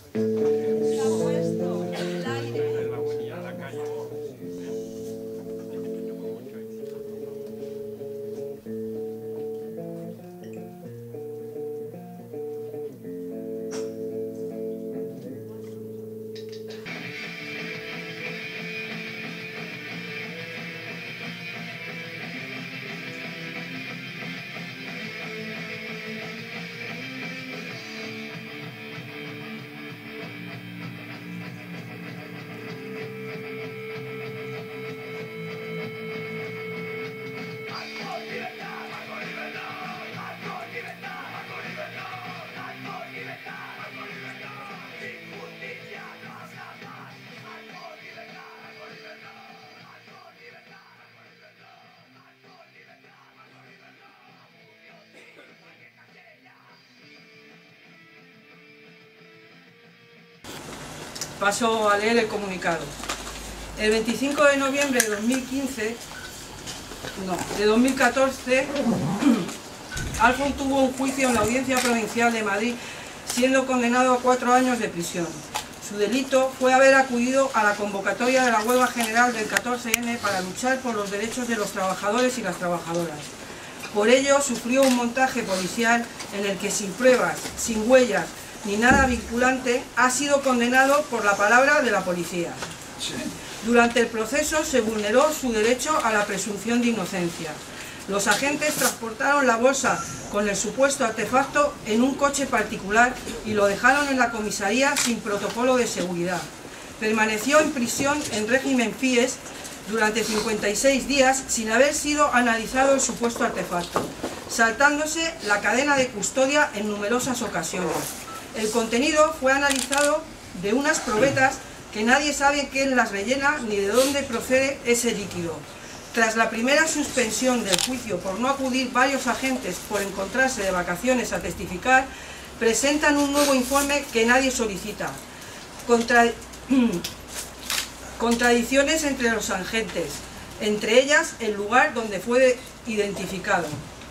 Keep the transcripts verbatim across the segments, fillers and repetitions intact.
Paso a leer el comunicado. El veinticinco de noviembre de dos mil quince, no, de dos mil catorce, Alfon tuvo un juicio en la Audiencia Provincial de Madrid, siendo condenado a cuatro años de prisión. Su delito fue haber acudido a la convocatoria de la huelga general del catorce ene para luchar por los derechos de los trabajadores y las trabajadoras. Por ello sufrió un montaje policial en el que sin pruebas, sin huellas, ni nada vinculante, ha sido condenado por la palabra de la policía. Durante el proceso se vulneró su derecho a la presunción de inocencia. Los agentes transportaron la bolsa con el supuesto artefacto en un coche particular y lo dejaron en la comisaría sin protocolo de seguridad. Permaneció en prisión en régimen F I E S durante cincuenta y seis días sin haber sido analizado el supuesto artefacto, saltándose la cadena de custodia en numerosas ocasiones. El contenido fue analizado de unas probetas que nadie sabe quién las rellena ni de dónde procede ese líquido. Tras la primera suspensión del juicio por no acudir varios agentes por encontrarse de vacaciones a testificar, presentan un nuevo informe que nadie solicita. Contra... Contradicciones entre los agentes, entre ellas el lugar donde fue identificado.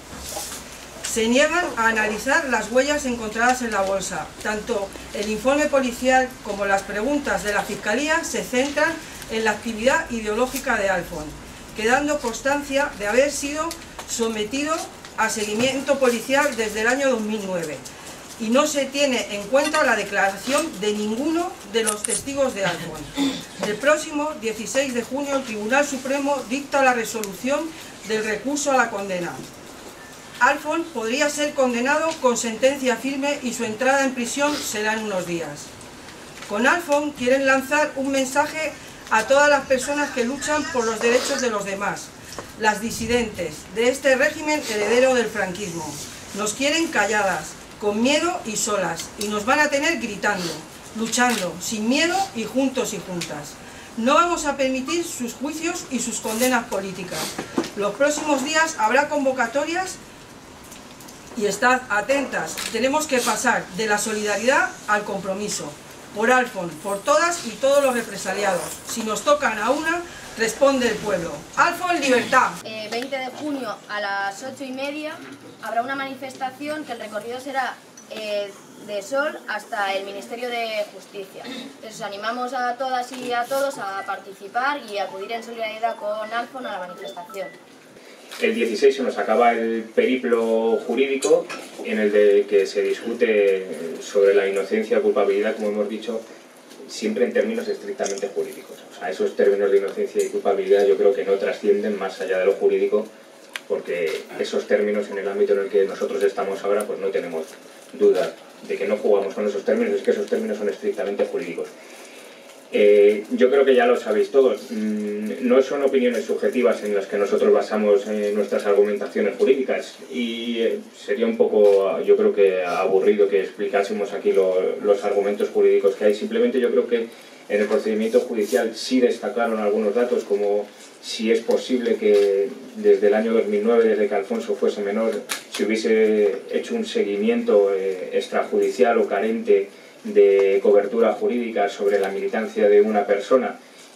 Se niegan a analizar las huellas encontradas en la bolsa. Tanto el informe policial como las preguntas de la Fiscalía se centran en la actividad ideológica de Alfon, quedando constancia de haber sido sometido a seguimiento policial desde el año dos mil nueve. Y no se tiene en cuenta la declaración de ninguno de los testigos de Alfon. El próximo dieciséis de junio el Tribunal Supremo dicta la resolución del recurso a la condena. Alfon podría ser condenado con sentencia firme y su entrada en prisión será en unos días. Con Alfon quieren lanzar un mensaje a todas las personas que luchan por los derechos de los demás, las disidentes de este régimen heredero del franquismo. Nos quieren calladas, con miedo y solas, y nos van a tener gritando, luchando, sin miedo y juntos y juntas. No vamos a permitir sus juicios y sus condenas políticas. Los próximos días habrá convocatorias y estad atentas. Tenemos que pasar de la solidaridad al compromiso. Por Alfon, por todas y todos los represaliados. Si nos tocan a una, responde el pueblo. Alfon, libertad. Eh, veinte de junio a las ocho y media habrá una manifestación que el recorrido será eh, de Sol hasta el Ministerio de Justicia. Entonces animamos a todas y a todos a participar y acudir en solidaridad con Alfon a la manifestación. El dieciséis se nos acaba el periplo jurídico en el de que se discute sobre la inocencia o culpabilidad, como hemos dicho, siempre en términos estrictamente jurídicos. O sea, esos términos de inocencia y culpabilidad yo creo que no trascienden más allá de lo jurídico, porque esos términos en el ámbito en el que nosotros estamos ahora, pues no tenemos duda de que no jugamos con esos términos, es que esos términos son estrictamente jurídicos. Eh, yo creo que ya lo sabéis todos, mm, no son opiniones subjetivas en las que nosotros basamos eh, nuestras argumentaciones jurídicas y eh, sería un poco, yo creo que aburrido que explicásemos aquí lo, los argumentos jurídicos que hay. Simplemente yo creo que en el procedimiento judicial sí destacaron algunos datos, como si es posible que desde el año dos mil nueve, desde que Alfonso fuese menor, se hubiese hecho un seguimiento eh, extrajudicial o carente de cobertura jurídica sobre la militancia de una persona,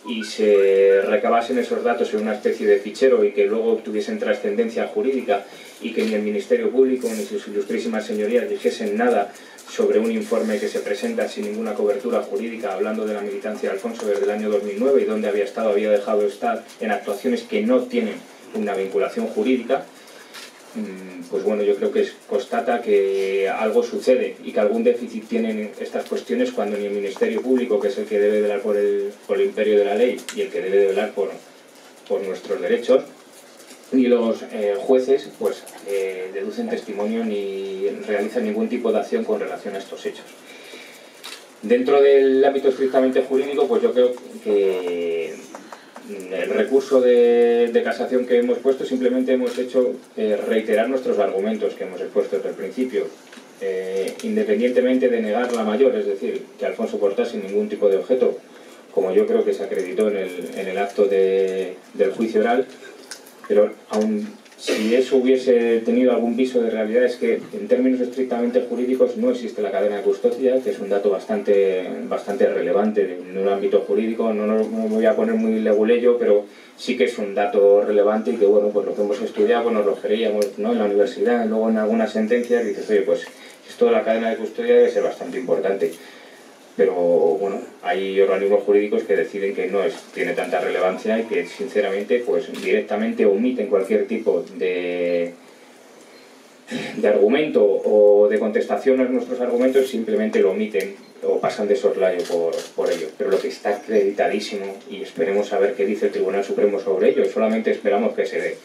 y se recabasen esos datos en una especie de fichero y que luego tuviesen trascendencia jurídica y que ni el Ministerio Público ni sus ilustrísimas señorías dijesen nada sobre un informe que se presenta sin ninguna cobertura jurídica hablando de la militancia de Alfonso desde el año dos mil nueve y donde había estado, había dejado de estar en actuaciones que no tienen una vinculación jurídica, pues bueno, yo creo que es, constata que algo sucede y que algún déficit tienen estas cuestiones cuando ni el Ministerio Público, que es el que debe velar por el, por el imperio de la ley y el que debe velar por, por nuestros derechos, ni los eh, jueces pues eh, deducen testimonio ni realizan ningún tipo de acción con relación a estos hechos. Dentro del ámbito estrictamente jurídico, pues yo creo que el recurso de, de casación que hemos puesto simplemente hemos hecho eh, reiterar nuestros argumentos que hemos expuesto desde el principio, eh, independientemente de negar la mayor, es decir, que Alfonso portase ningún tipo de objeto, como yo creo que se acreditó en el, en el acto de, del juicio oral, pero aun si eso hubiese tenido algún viso de realidad es que en términos estrictamente jurídicos no existe la cadena de custodia, que es un dato bastante, bastante relevante en un ámbito jurídico. No, no, no me voy a poner muy leguleyo, pero sí que es un dato relevante y que bueno, pues lo que hemos estudiado, pues nos lo creíamos, ¿no?, en la universidad, y luego en algunas sentencias dices, oye, pues esto de la cadena de custodia debe ser bastante importante. Pero bueno, hay organismos jurídicos que deciden que no es, tiene tanta relevancia y que sinceramente pues directamente omiten cualquier tipo de, de argumento o de contestación a nuestros argumentos, simplemente lo omiten o pasan de soslayo por, por ello. Pero lo que está acreditadísimo, y esperemos saber qué dice el Tribunal Supremo sobre ello, solamente esperamos que se dé,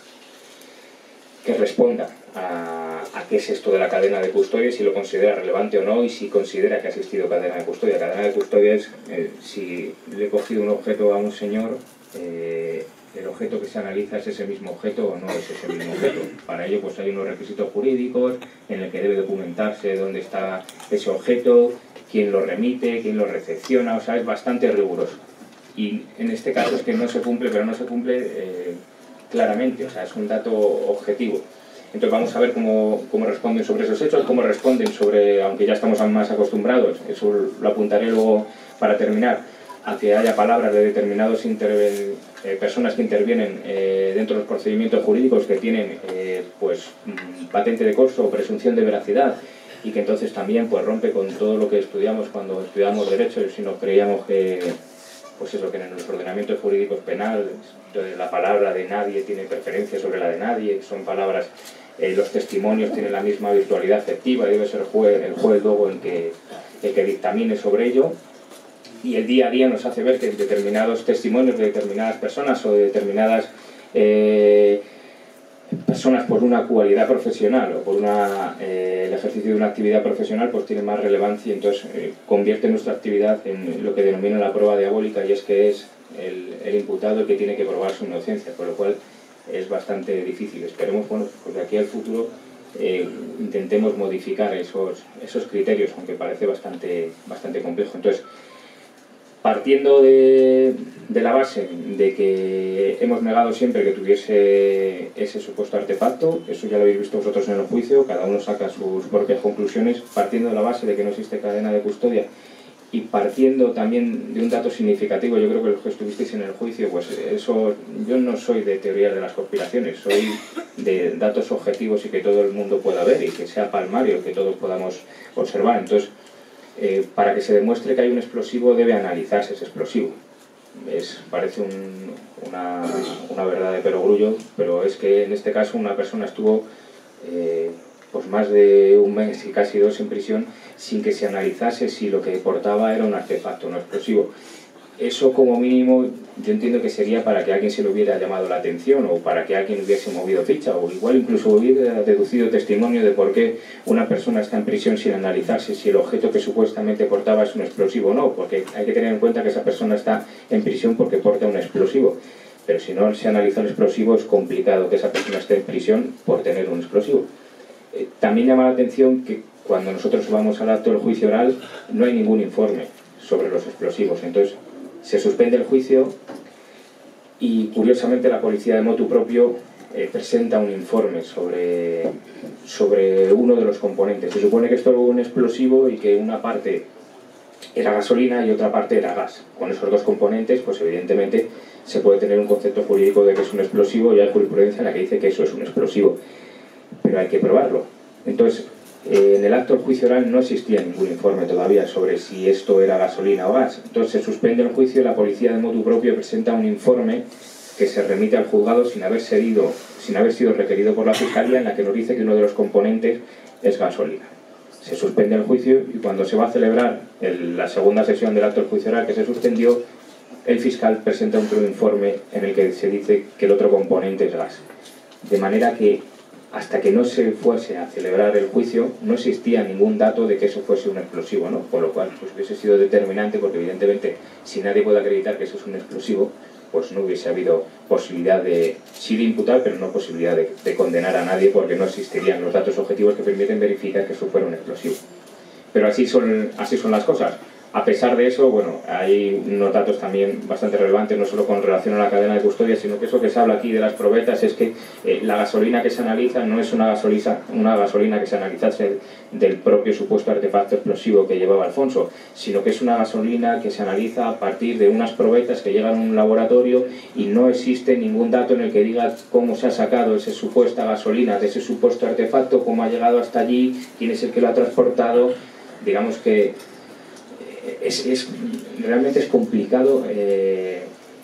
que responda a, a qué es esto de la cadena de custodia, si lo considera relevante o no y si considera que ha existido cadena de custodia. Cadena de custodia es, eh, si le he cogido un objeto a un señor, eh, el objeto que se analiza es ese mismo objeto o no es ese mismo objeto. Para ello pues hay unos requisitos jurídicos en el que debe documentarse dónde está ese objeto, quién lo remite, quién lo recepciona, o sea, es bastante riguroso. Y en este caso es que no se cumple, pero no se cumple eh, claramente, o sea, es un dato objetivo. Entonces vamos a ver cómo, cómo responden sobre esos hechos, cómo responden sobre, aunque ya estamos más acostumbrados, eso lo apuntaré luego para terminar, a que haya palabras de determinados eh, personas que intervienen eh, dentro de los procedimientos jurídicos que tienen eh, pues patente de corso o presunción de veracidad y que entonces también pues rompe con todo lo que estudiamos cuando estudiamos derecho y si nos creíamos que pues eso, que en los ordenamientos jurídicos penales la palabra de nadie tiene preferencia sobre la de nadie, son palabras, eh, los testimonios tienen la misma virtualidad efectiva, debe ser el juez, el juez luego el que, el que dictamine sobre ello, y el día a día nos hace ver que determinados testimonios de determinadas personas o de determinadas eh, personas por una cualidad profesional o por una, eh, el ejercicio de una actividad profesional pues tiene más relevancia y entonces eh, convierte nuestra actividad en lo que denomina la prueba diabólica y es que es el, el imputado el que tiene que probar su inocencia, por lo cual es bastante difícil. Esperemos, bueno, pues de aquí al futuro eh, intentemos modificar esos, esos criterios, aunque parece bastante, bastante complejo. Entonces, partiendo de, de la base de que hemos negado siempre que tuviese ese supuesto artefacto, eso ya lo habéis visto vosotros en el juicio, cada uno saca sus propias conclusiones, partiendo de la base de que no existe cadena de custodia y partiendo también de un dato significativo, yo creo que los que estuvisteis en el juicio, pues eso, yo no soy de teorías de las conspiraciones, soy de datos objetivos y que todo el mundo pueda ver y que sea palmario, que todos podamos observar. Entonces, Eh, para que se demuestre que hay un explosivo debe analizarse ese explosivo. Es, parece un, una, una verdad de perogrullo, pero es que en este caso una persona estuvo eh, pues más de un mes y casi dos en prisión sin que se analizase si lo que portaba era un artefacto, un explosivo. Eso como mínimo yo entiendo que sería para que alguien se le hubiera llamado la atención o para que alguien hubiese movido ficha o igual incluso hubiera deducido testimonio de por qué una persona está en prisión sin analizarse si el objeto que supuestamente portaba es un explosivo o no, porque hay que tener en cuenta que esa persona está en prisión porque porta un explosivo, pero si no se analiza el explosivo es complicado que esa persona esté en prisión por tener un explosivo. Eh, también llama la atención que cuando nosotros vamos al acto del juicio oral no hay ningún informe sobre los explosivos, entonces se suspende el juicio y curiosamente la policía de motu propio eh, presenta un informe sobre, sobre uno de los componentes. Se supone que esto es un explosivo y que una parte era gasolina y otra parte era gas. Con esos dos componentes, pues evidentemente se puede tener un concepto jurídico de que es un explosivo y hay jurisprudencia en la que dice que eso es un explosivo. Pero hay que probarlo. Entonces, eh, en el acto del juicio oral no existía ningún informe todavía sobre si esto era gasolina o gas. Entonces se suspende el juicio y la policía de motu propio presenta un informe que se remite al juzgado sin haber, sido, sin haber sido requerido por la Fiscalía, en la que nos dice que uno de los componentes es gasolina. Se suspende el juicio y cuando se va a celebrar el, la segunda sesión del acto del juicio oral que se suspendió, el fiscal presenta otro informe en el que se dice que el otro componente es gas. De manera que hasta que no se fuese a celebrar el juicio no existía ningún dato de que eso fuese un explosivo, ¿no? Por lo cual pues, hubiese sido determinante, porque evidentemente si nadie puede acreditar que eso es un explosivo, pues no hubiese habido posibilidad de, sí de imputar, pero no posibilidad de, de condenar a nadie, porque no existirían los datos objetivos que permiten verificar que eso fuera un explosivo. Pero así son, así son las cosas. A pesar de eso, bueno, hay unos datos también bastante relevantes, no solo con relación a la cadena de custodia, sino que eso que se habla aquí de las probetas es que eh, la gasolina que se analiza no es una gasolina, una gasolina que se analizase del propio supuesto artefacto explosivo que llevaba Alfonso, sino que es una gasolina que se analiza a partir de unas probetas que llegan a un laboratorio y no existe ningún dato en el que diga cómo se ha sacado esa supuesta gasolina de ese supuesto artefacto, cómo ha llegado hasta allí, quién es el que lo ha transportado. Digamos que Es, es, realmente es complicado eh,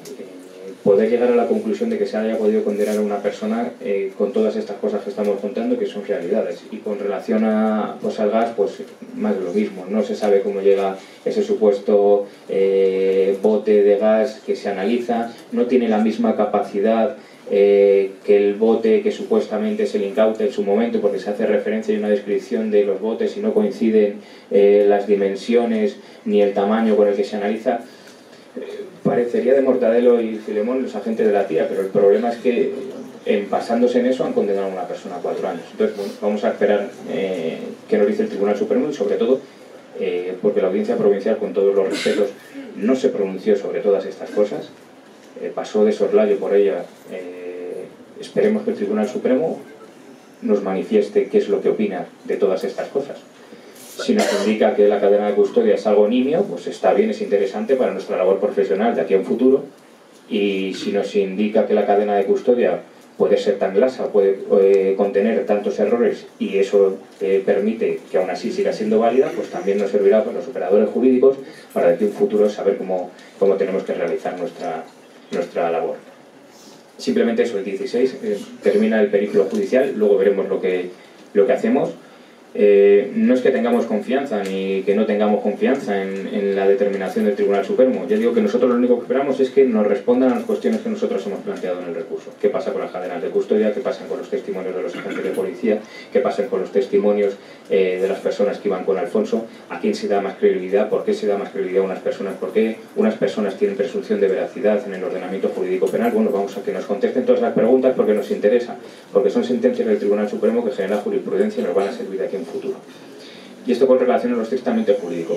poder llegar a la conclusión de que se haya podido condenar a una persona eh, con todas estas cosas que estamos contando, que son realidades. Y con relación a, pues, al gas, pues más de lo mismo. No se sabe cómo llega ese supuesto eh, bote de gas que se analiza, no tiene la misma capacidad Eh, que el bote que supuestamente se le incauta en su momento, porque se hace referencia y una descripción de los botes y no coinciden eh, las dimensiones ni el tamaño con el que se analiza. Eh, parecería de Mortadelo y Filemón los agentes de la tía, pero el problema es que en basándose en eso han condenado a una persona a cuatro años. Entonces, bueno, vamos a esperar eh, qué nos dice el Tribunal Supremo y sobre todo eh, porque la Audiencia Provincial, con todos los respetos, no se pronunció sobre todas estas cosas. Eh, pasó de soslayo por ella. Eh, esperemos que el Tribunal Supremo nos manifieste qué es lo que opina de todas estas cosas. Si nos indica que la cadena de custodia es algo nimio, pues está bien, es interesante para nuestra labor profesional de aquí a un futuro. Y si nos indica que la cadena de custodia puede ser tan lasa, puede eh, contener tantos errores y eso eh, permite que aún así siga siendo válida, pues también nos servirá para los operadores jurídicos para de aquí a un futuro saber cómo, cómo tenemos que realizar nuestra nuestra labor. Simplemente eso, el dieciséis eh, termina el periplo judicial, luego veremos lo que, lo que hacemos. Eh, no es que tengamos confianza ni que no tengamos confianza en, en la determinación del Tribunal Supremo. Yo digo que nosotros lo único que esperamos es que nos respondan a las cuestiones que nosotros hemos planteado en el recurso. ¿Qué pasa con las cadenas de custodia? ¿Qué pasa con los testimonios de los agentes de policía? ¿Qué pasa con los testimonios eh, de las personas que iban con Alfonso? ¿A quién se da más credibilidad? ¿Por qué se da más credibilidad a unas personas? ¿Por qué unas personas tienen presunción de veracidad en el ordenamiento jurídico penal? Bueno, vamos a que nos contesten todas las preguntas porque nos interesa, porque son sentencias del Tribunal Supremo que generan jurisprudencia y nos van a servir de aquí en futuro. Y esto con relación a lo estrictamente jurídico.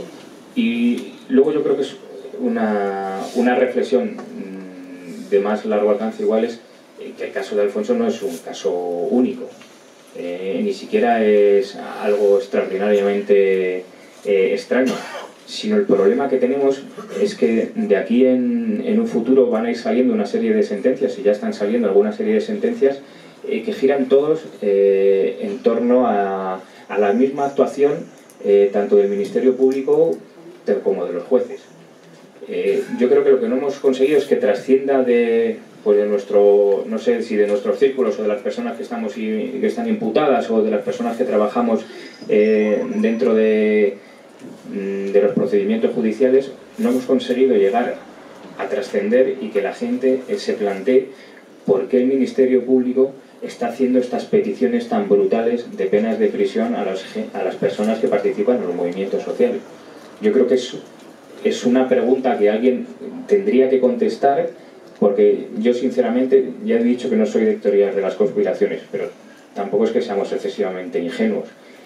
Y luego yo creo que es una, una reflexión de más largo alcance igual es que el caso de Alfonso no es un caso único. Eh, ni siquiera es algo extraordinariamente eh, extraño, sino el problema que tenemos es que de aquí en, en un futuro van a ir saliendo una serie de sentencias, y ya están saliendo alguna serie de sentencias eh, que giran todos eh, en torno a, a la misma actuación eh, tanto del Ministerio Público como de los jueces. Eh, yo creo que lo que no hemos conseguido es que trascienda de, pues de nuestro, no sé si de nuestros círculos o de las personas que estamos y, que están imputadas o de las personas que trabajamos eh, dentro de, de los procedimientos judiciales, no hemos conseguido llegar a trascender y que la gente se plantee por qué el Ministerio Público está haciendo estas peticiones tan brutales de penas de prisión a las, a las personas que participan en los movimientos sociales. Yo creo que es, es una pregunta que alguien tendría que contestar, porque yo sinceramente ya he dicho que no soy de teorías de las conspiraciones, pero tampoco es que seamos excesivamente ingenuos.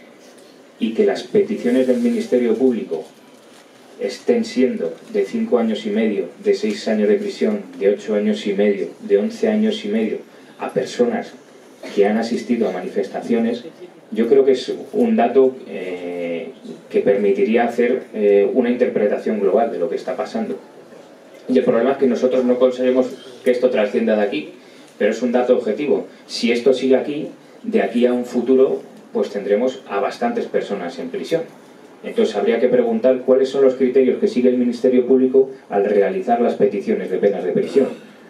Y que las peticiones del Ministerio Público estén siendo de cinco años y medio, de seis años de prisión, de ocho años y medio, de once años y medio, a personas que han asistido a manifestaciones, yo creo que es un dato eh, que permitiría hacer eh, una interpretación global de lo que está pasando. Y el problema es que nosotros no conseguimos que esto trascienda de aquí, pero es un dato objetivo. Si esto sigue aquí, de aquí a un futuro, pues tendremos a bastantes personas en prisión. Entonces habría que preguntar cuáles son los criterios que sigue el Ministerio Público al realizar las peticiones de penas de prisión.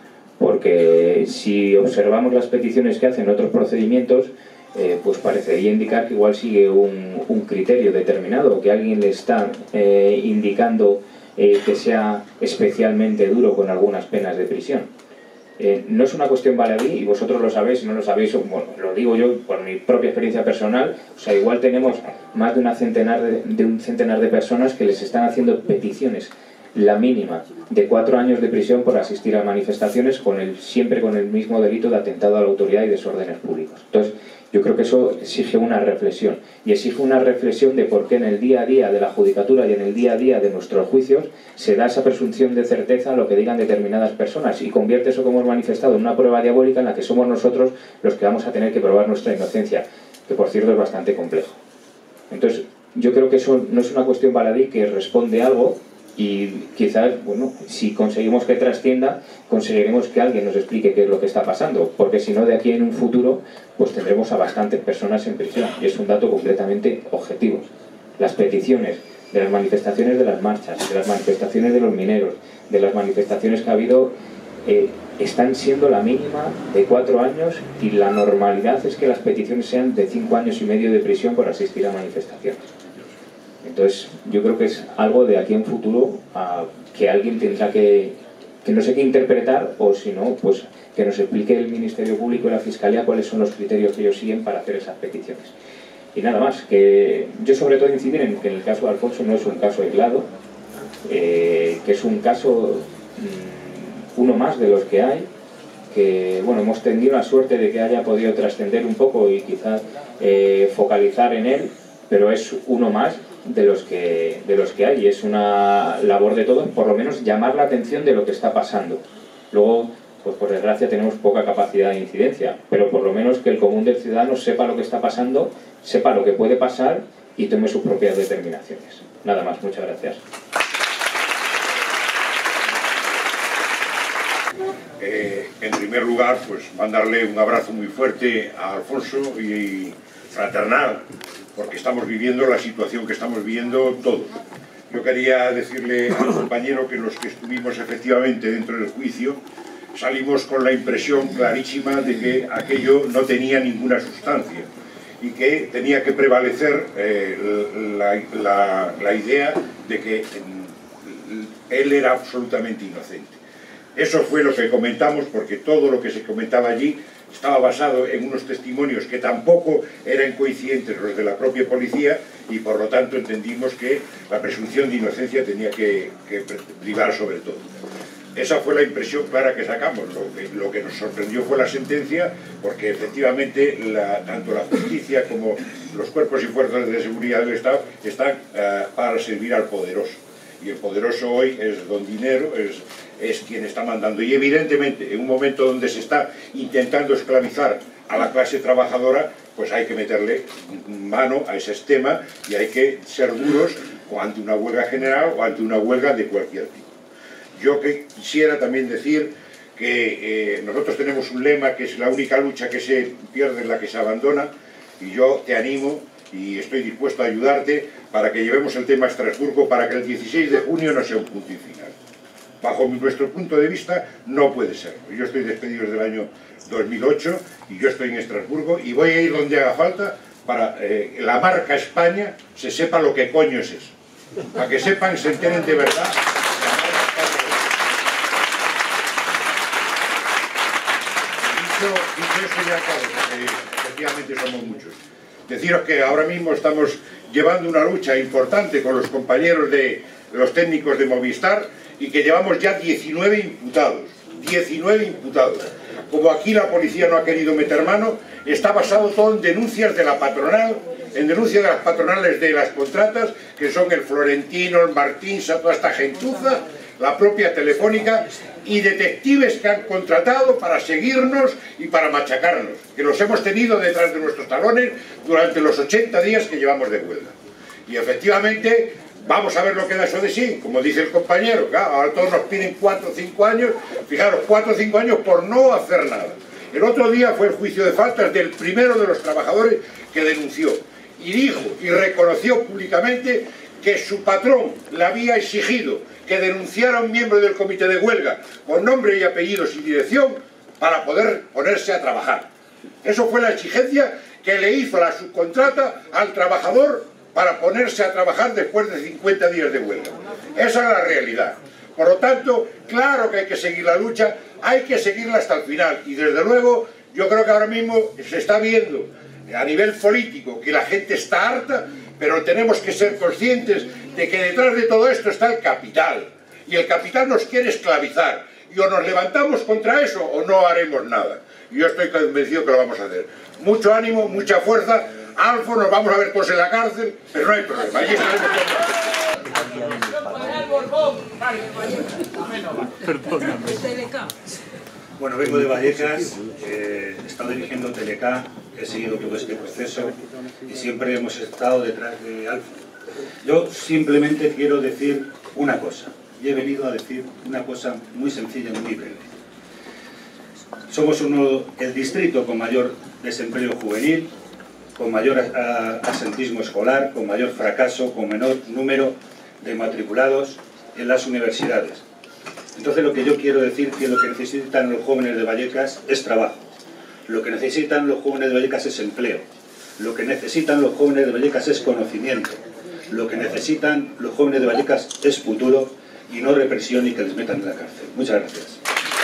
Porque si observamos las peticiones que hacen otros procedimientos, eh, pues parecería indicar que igual sigue un, un criterio determinado, que alguien le está eh, indicando eh, que sea especialmente duro con algunas penas de prisión. Eh, no es una cuestión baladí, y vosotros lo sabéis, si no lo sabéis, bueno, lo digo yo por mi propia experiencia personal, o sea, igual tenemos más de, una centenar de, de un centenar de personas que les están haciendo peticiones, la mínima, de cuatro años de prisión por asistir a manifestaciones, con el, siempre con el mismo delito de atentado a la autoridad y desórdenes públicos. Entonces, yo creo que eso exige una reflexión, y exige una reflexión de por qué en el día a día de la judicatura y en el día a día de nuestros juicios se da esa presunción de certeza a lo que digan determinadas personas, y convierte eso, como hemos manifestado, en una prueba diabólica en la que somos nosotros los que vamos a tener que probar nuestra inocencia, que por cierto es bastante complejo. Entonces, yo creo que eso no es una cuestión baladí, que responde a algo. Y quizás, bueno, si conseguimos que trascienda, conseguiremos que alguien nos explique qué es lo que está pasando, porque si no, de aquí en un futuro, pues tendremos a bastantes personas en prisión, y es un dato completamente objetivo. Las peticiones de las manifestaciones de las marchas, de las manifestaciones de los mineros, de las manifestaciones que ha habido, eh, están siendo la mínima de cuatro años, y la normalidad es que las peticiones sean de cinco años y medio de prisión por asistir a manifestaciones. Entonces, yo creo que es algo de aquí en futuro a, que alguien tendrá que, que no sé qué interpretar, o si no, pues que nos explique el Ministerio Público y la Fiscalía cuáles son los criterios que ellos siguen para hacer esas peticiones. Y nada más, que yo sobre todo incidir en que en el caso de Alfonso no es un caso aislado, eh, que es un caso, mmm, uno más de los que hay, que bueno, hemos tenido la suerte de que haya podido trascender un poco y quizás eh, focalizar en él, pero es uno más de los que de los que hay, y es una labor de todos, por lo menos llamar la atención de lo que está pasando. Luego, pues por desgracia tenemos poca capacidad de incidencia, pero por lo menos que el común del ciudadano sepa lo que está pasando, sepa lo que puede pasar y tome sus propias determinaciones. Nada más, muchas gracias. Eh, en primer lugar, pues mandarle un abrazo muy fuerte a Alfonso y fraternal, porque estamos viviendo la situación que estamos viviendo todos. Yo quería decirle al compañero que los que estuvimos efectivamente dentro del juicio salimos con la impresión clarísima de que aquello no tenía ninguna sustancia y que tenía que prevalecer eh, la, la, la idea de que él era absolutamente inocente. Eso fue lo que comentamos, porque todo lo que se comentaba allí estaba basado en unos testimonios que tampoco eran coincidentes los de la propia policía, y por lo tanto entendimos que la presunción de inocencia tenía que, que privar sobre todo. Esa fue la impresión clara que sacamos. Lo que, lo que nos sorprendió fue la sentencia, porque efectivamente la, tanto la justicia como los cuerpos y fuerzas de seguridad del Estado están uh, para servir al poderoso. Y el poderoso hoy es don Dinero, es, es quien está mandando. Y evidentemente, en un momento donde se está intentando esclavizar a la clase trabajadora, pues hay que meterle mano a ese tema y hay que ser duros o ante una huelga general o ante una huelga de cualquier tipo. Yo que quisiera también decir que eh, nosotros tenemos un lema que es: la única lucha que se pierde es la que se abandona, y yo te animo y estoy dispuesto a ayudarte para que llevemos el tema a Estrasburgo, para que el dieciséis de junio no sea un punto y final. Bajo nuestro punto de vista no puede ser. Yo estoy despedido desde el año dos mil ocho y yo estoy en Estrasburgo y voy a ir donde haga falta para que eh, la marca España se sepa lo que coño es eso. Para que sepan, se enteren de verdad. Dicho, dicho eso ya acabo, porque efectivamente somos muchos. Deciros que ahora mismo estamos llevando una lucha importante con los compañeros de los técnicos de Movistar y que llevamos ya diecinueve imputados. diecinueve imputados. Como aquí la policía no ha querido meter mano, está basado todo en denuncias de la patronal, en denuncias de las patronales de las contratas, que son el Florentino, el Martín, toda esta gentuza, la propia Telefónica y detectives que han contratado para seguirnos y para machacarnos, que los hemos tenido detrás de nuestros talones durante los ochenta días que llevamos de huelga. Y efectivamente vamos a ver lo que da eso de sí, como dice el compañero, claro, ahora todos nos piden cuatro o cinco años, fijaros, cuatro o cinco años por no hacer nada. El otro día fue el juicio de faltas del primero de los trabajadores que denunció y dijo y reconoció públicamente que su patrón le había exigido que denunciara a un miembro del comité de huelga con nombre y apellidos y dirección para poder ponerse a trabajar. Eso fue la exigencia que le hizo la subcontrata al trabajador para ponerse a trabajar después de cincuenta días de huelga. Esa es la realidad. Por lo tanto, claro que hay que seguir la lucha, hay que seguirla hasta el final. Y desde luego, yo creo que ahora mismo se está viendo a nivel político que la gente está harta, pero tenemos que ser conscientes de que detrás de todo esto está el capital. Y el capital nos quiere esclavizar. Y o nos levantamos contra eso o no haremos nada. Y yo estoy convencido que lo vamos a hacer. Mucho ánimo, mucha fuerza. Alfo, nos vamos a ver todos en la cárcel, pero no hay problema. Allí estaremos todos. Bueno, vengo de Vallecas, eh, he estado dirigiendo Telecá, he seguido todo este proceso y siempre hemos estado detrás de Alfo. Yo simplemente quiero decir una cosa, y he venido a decir una cosa muy sencilla y muy breve. Somos uno, el distrito con mayor desempleo juvenil, con mayor asentismo escolar, con mayor fracaso, con menor número de matriculados en las universidades. Entonces lo que yo quiero decir que lo que necesitan los jóvenes de Vallecas es trabajo. Lo que necesitan los jóvenes de Vallecas es empleo. Lo que necesitan los jóvenes de Vallecas es conocimiento. Lo que necesitan los jóvenes de Vallecas es futuro y no represión y que les metan en la cárcel. Muchas gracias.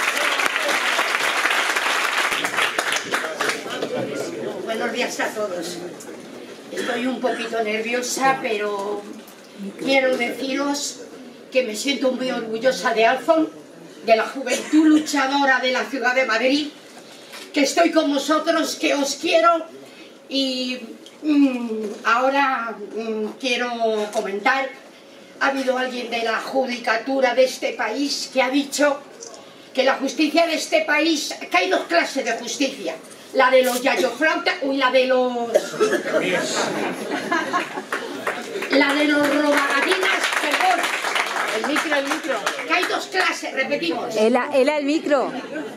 Buenos días a todos. Estoy un poquito nerviosa, pero quiero deciros que me siento muy orgullosa de Alfon, de la juventud luchadora de la ciudad de Madrid, que estoy con vosotros, que os quiero y mmm, ahora mmm, quiero comentar. Ha habido alguien de la judicatura de este país que ha dicho que la justicia de este país, que hay dos clases de justicia, la de los yayoflautas y la de los... la de los robagallinas, perdón. El micro, el micro. Que hay dos clases, repetimos. Ela, ela el micro.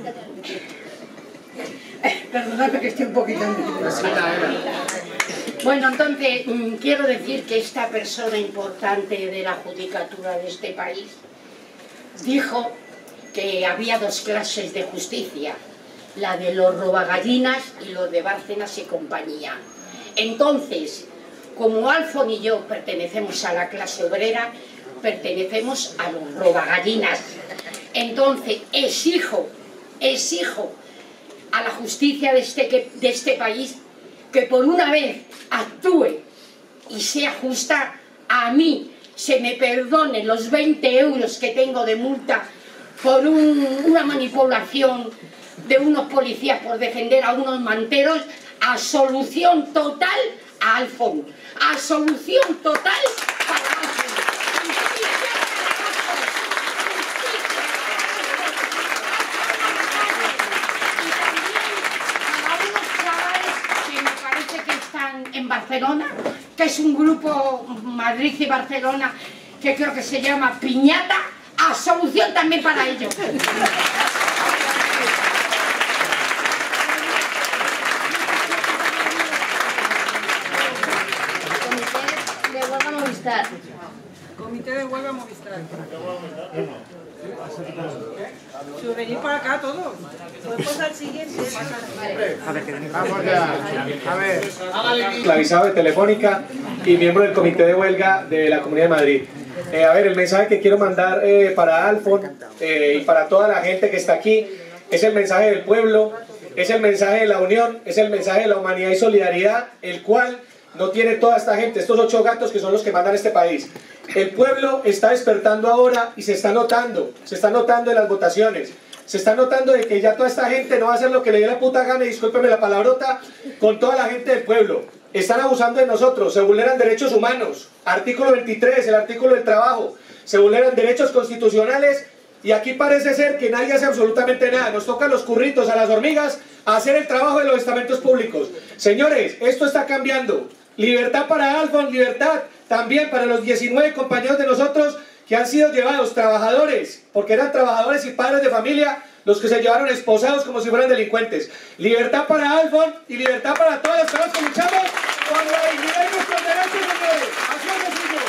Eh, perdonadme que estoy un poquito nerviosa. Bueno, entonces, mmm, quiero decir que esta persona importante de la judicatura de este país dijo que había dos clases de justicia, la de los robagallinas y los de Bárcenas y compañía. Entonces, como Alfon y yo pertenecemos a la clase obrera, pertenecemos a los robagallinas. Entonces, exijo, exijo a la justicia de este, de este país que por una vez actúe y sea justa. A mí se me perdonen los veinte euros que tengo de multa por un, una manipulación de unos policías por defender a unos manteros. Absolución total a Alfon. Absolución total para Alfon. En Barcelona, que es un grupo Madrid y Barcelona que creo que se llama Piñata, a solución también para ellos. Comité de huelga Movistar. Comité de huelga Movistar. Si venís para acá todos. Podemos al siguiente. A ver, vamos ya. A ver. Esclavizado de Telefónica y miembro del comité de huelga de la Comunidad de Madrid. Eh, a ver, el mensaje que quiero mandar eh, para Alfon eh, y para toda la gente que está aquí es el mensaje del pueblo, es el mensaje de la unión, es el mensaje de la humanidad y solidaridad, el cual no tiene toda esta gente, estos ocho gatos que son los que mandan este país. El pueblo está despertando ahora y se está notando, se está notando en las votaciones, se está notando de que ya toda esta gente no va a hacer lo que le dé la puta gana, y discúlpeme la palabrota, con toda la gente del pueblo. Están abusando de nosotros, se vulneran derechos humanos, artículo veintitrés, el artículo del trabajo, se vulneran derechos constitucionales y aquí parece ser que nadie hace absolutamente nada. Nos tocan los curritos a las hormigas a hacer el trabajo de los estamentos públicos. Señores, esto está cambiando. Libertad para Alfon, libertad también para los diecinueve compañeros de nosotros que han sido llevados, trabajadores, porque eran trabajadores y padres de familia, los que se llevaron esposados como si fueran delincuentes. Libertad para Alfon y libertad para todos los que luchamos por la dignidad de nuestros derechos, señores. Así es sencillo.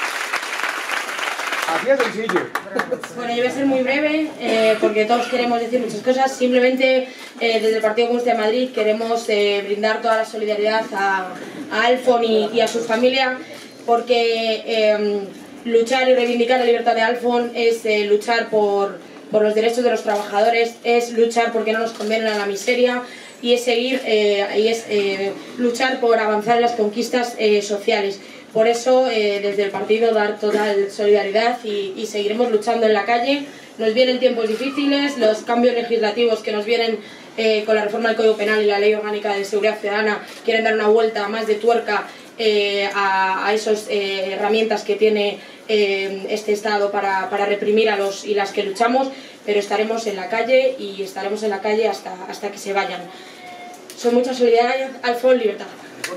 Así es sencillo. Bueno, yo voy a ser muy breve, eh, porque todos queremos decir muchas cosas. Simplemente, eh, desde el Partido Comunista de Madrid queremos eh, brindar toda la solidaridad a, a Alfon y, y a su familia, porque eh, luchar y reivindicar la libertad de Alfon es eh, luchar por, por los derechos de los trabajadores, es luchar porque no nos condenen a la miseria y es seguir eh, y es eh, luchar por avanzar en las conquistas eh, sociales. Por eso, eh, desde el partido, dar total solidaridad y, y seguiremos luchando en la calle. Nos vienen tiempos difíciles, los cambios legislativos que nos vienen eh, con la reforma del Código Penal y la Ley Orgánica de Seguridad Ciudadana quieren dar una vuelta más de tuerca eh, a, a esas eh, herramientas que tiene eh, este Estado para, para reprimir a los y las que luchamos, pero estaremos en la calle y estaremos en la calle hasta, hasta que se vayan. Son mucha solidaridad. Alfon, libertad.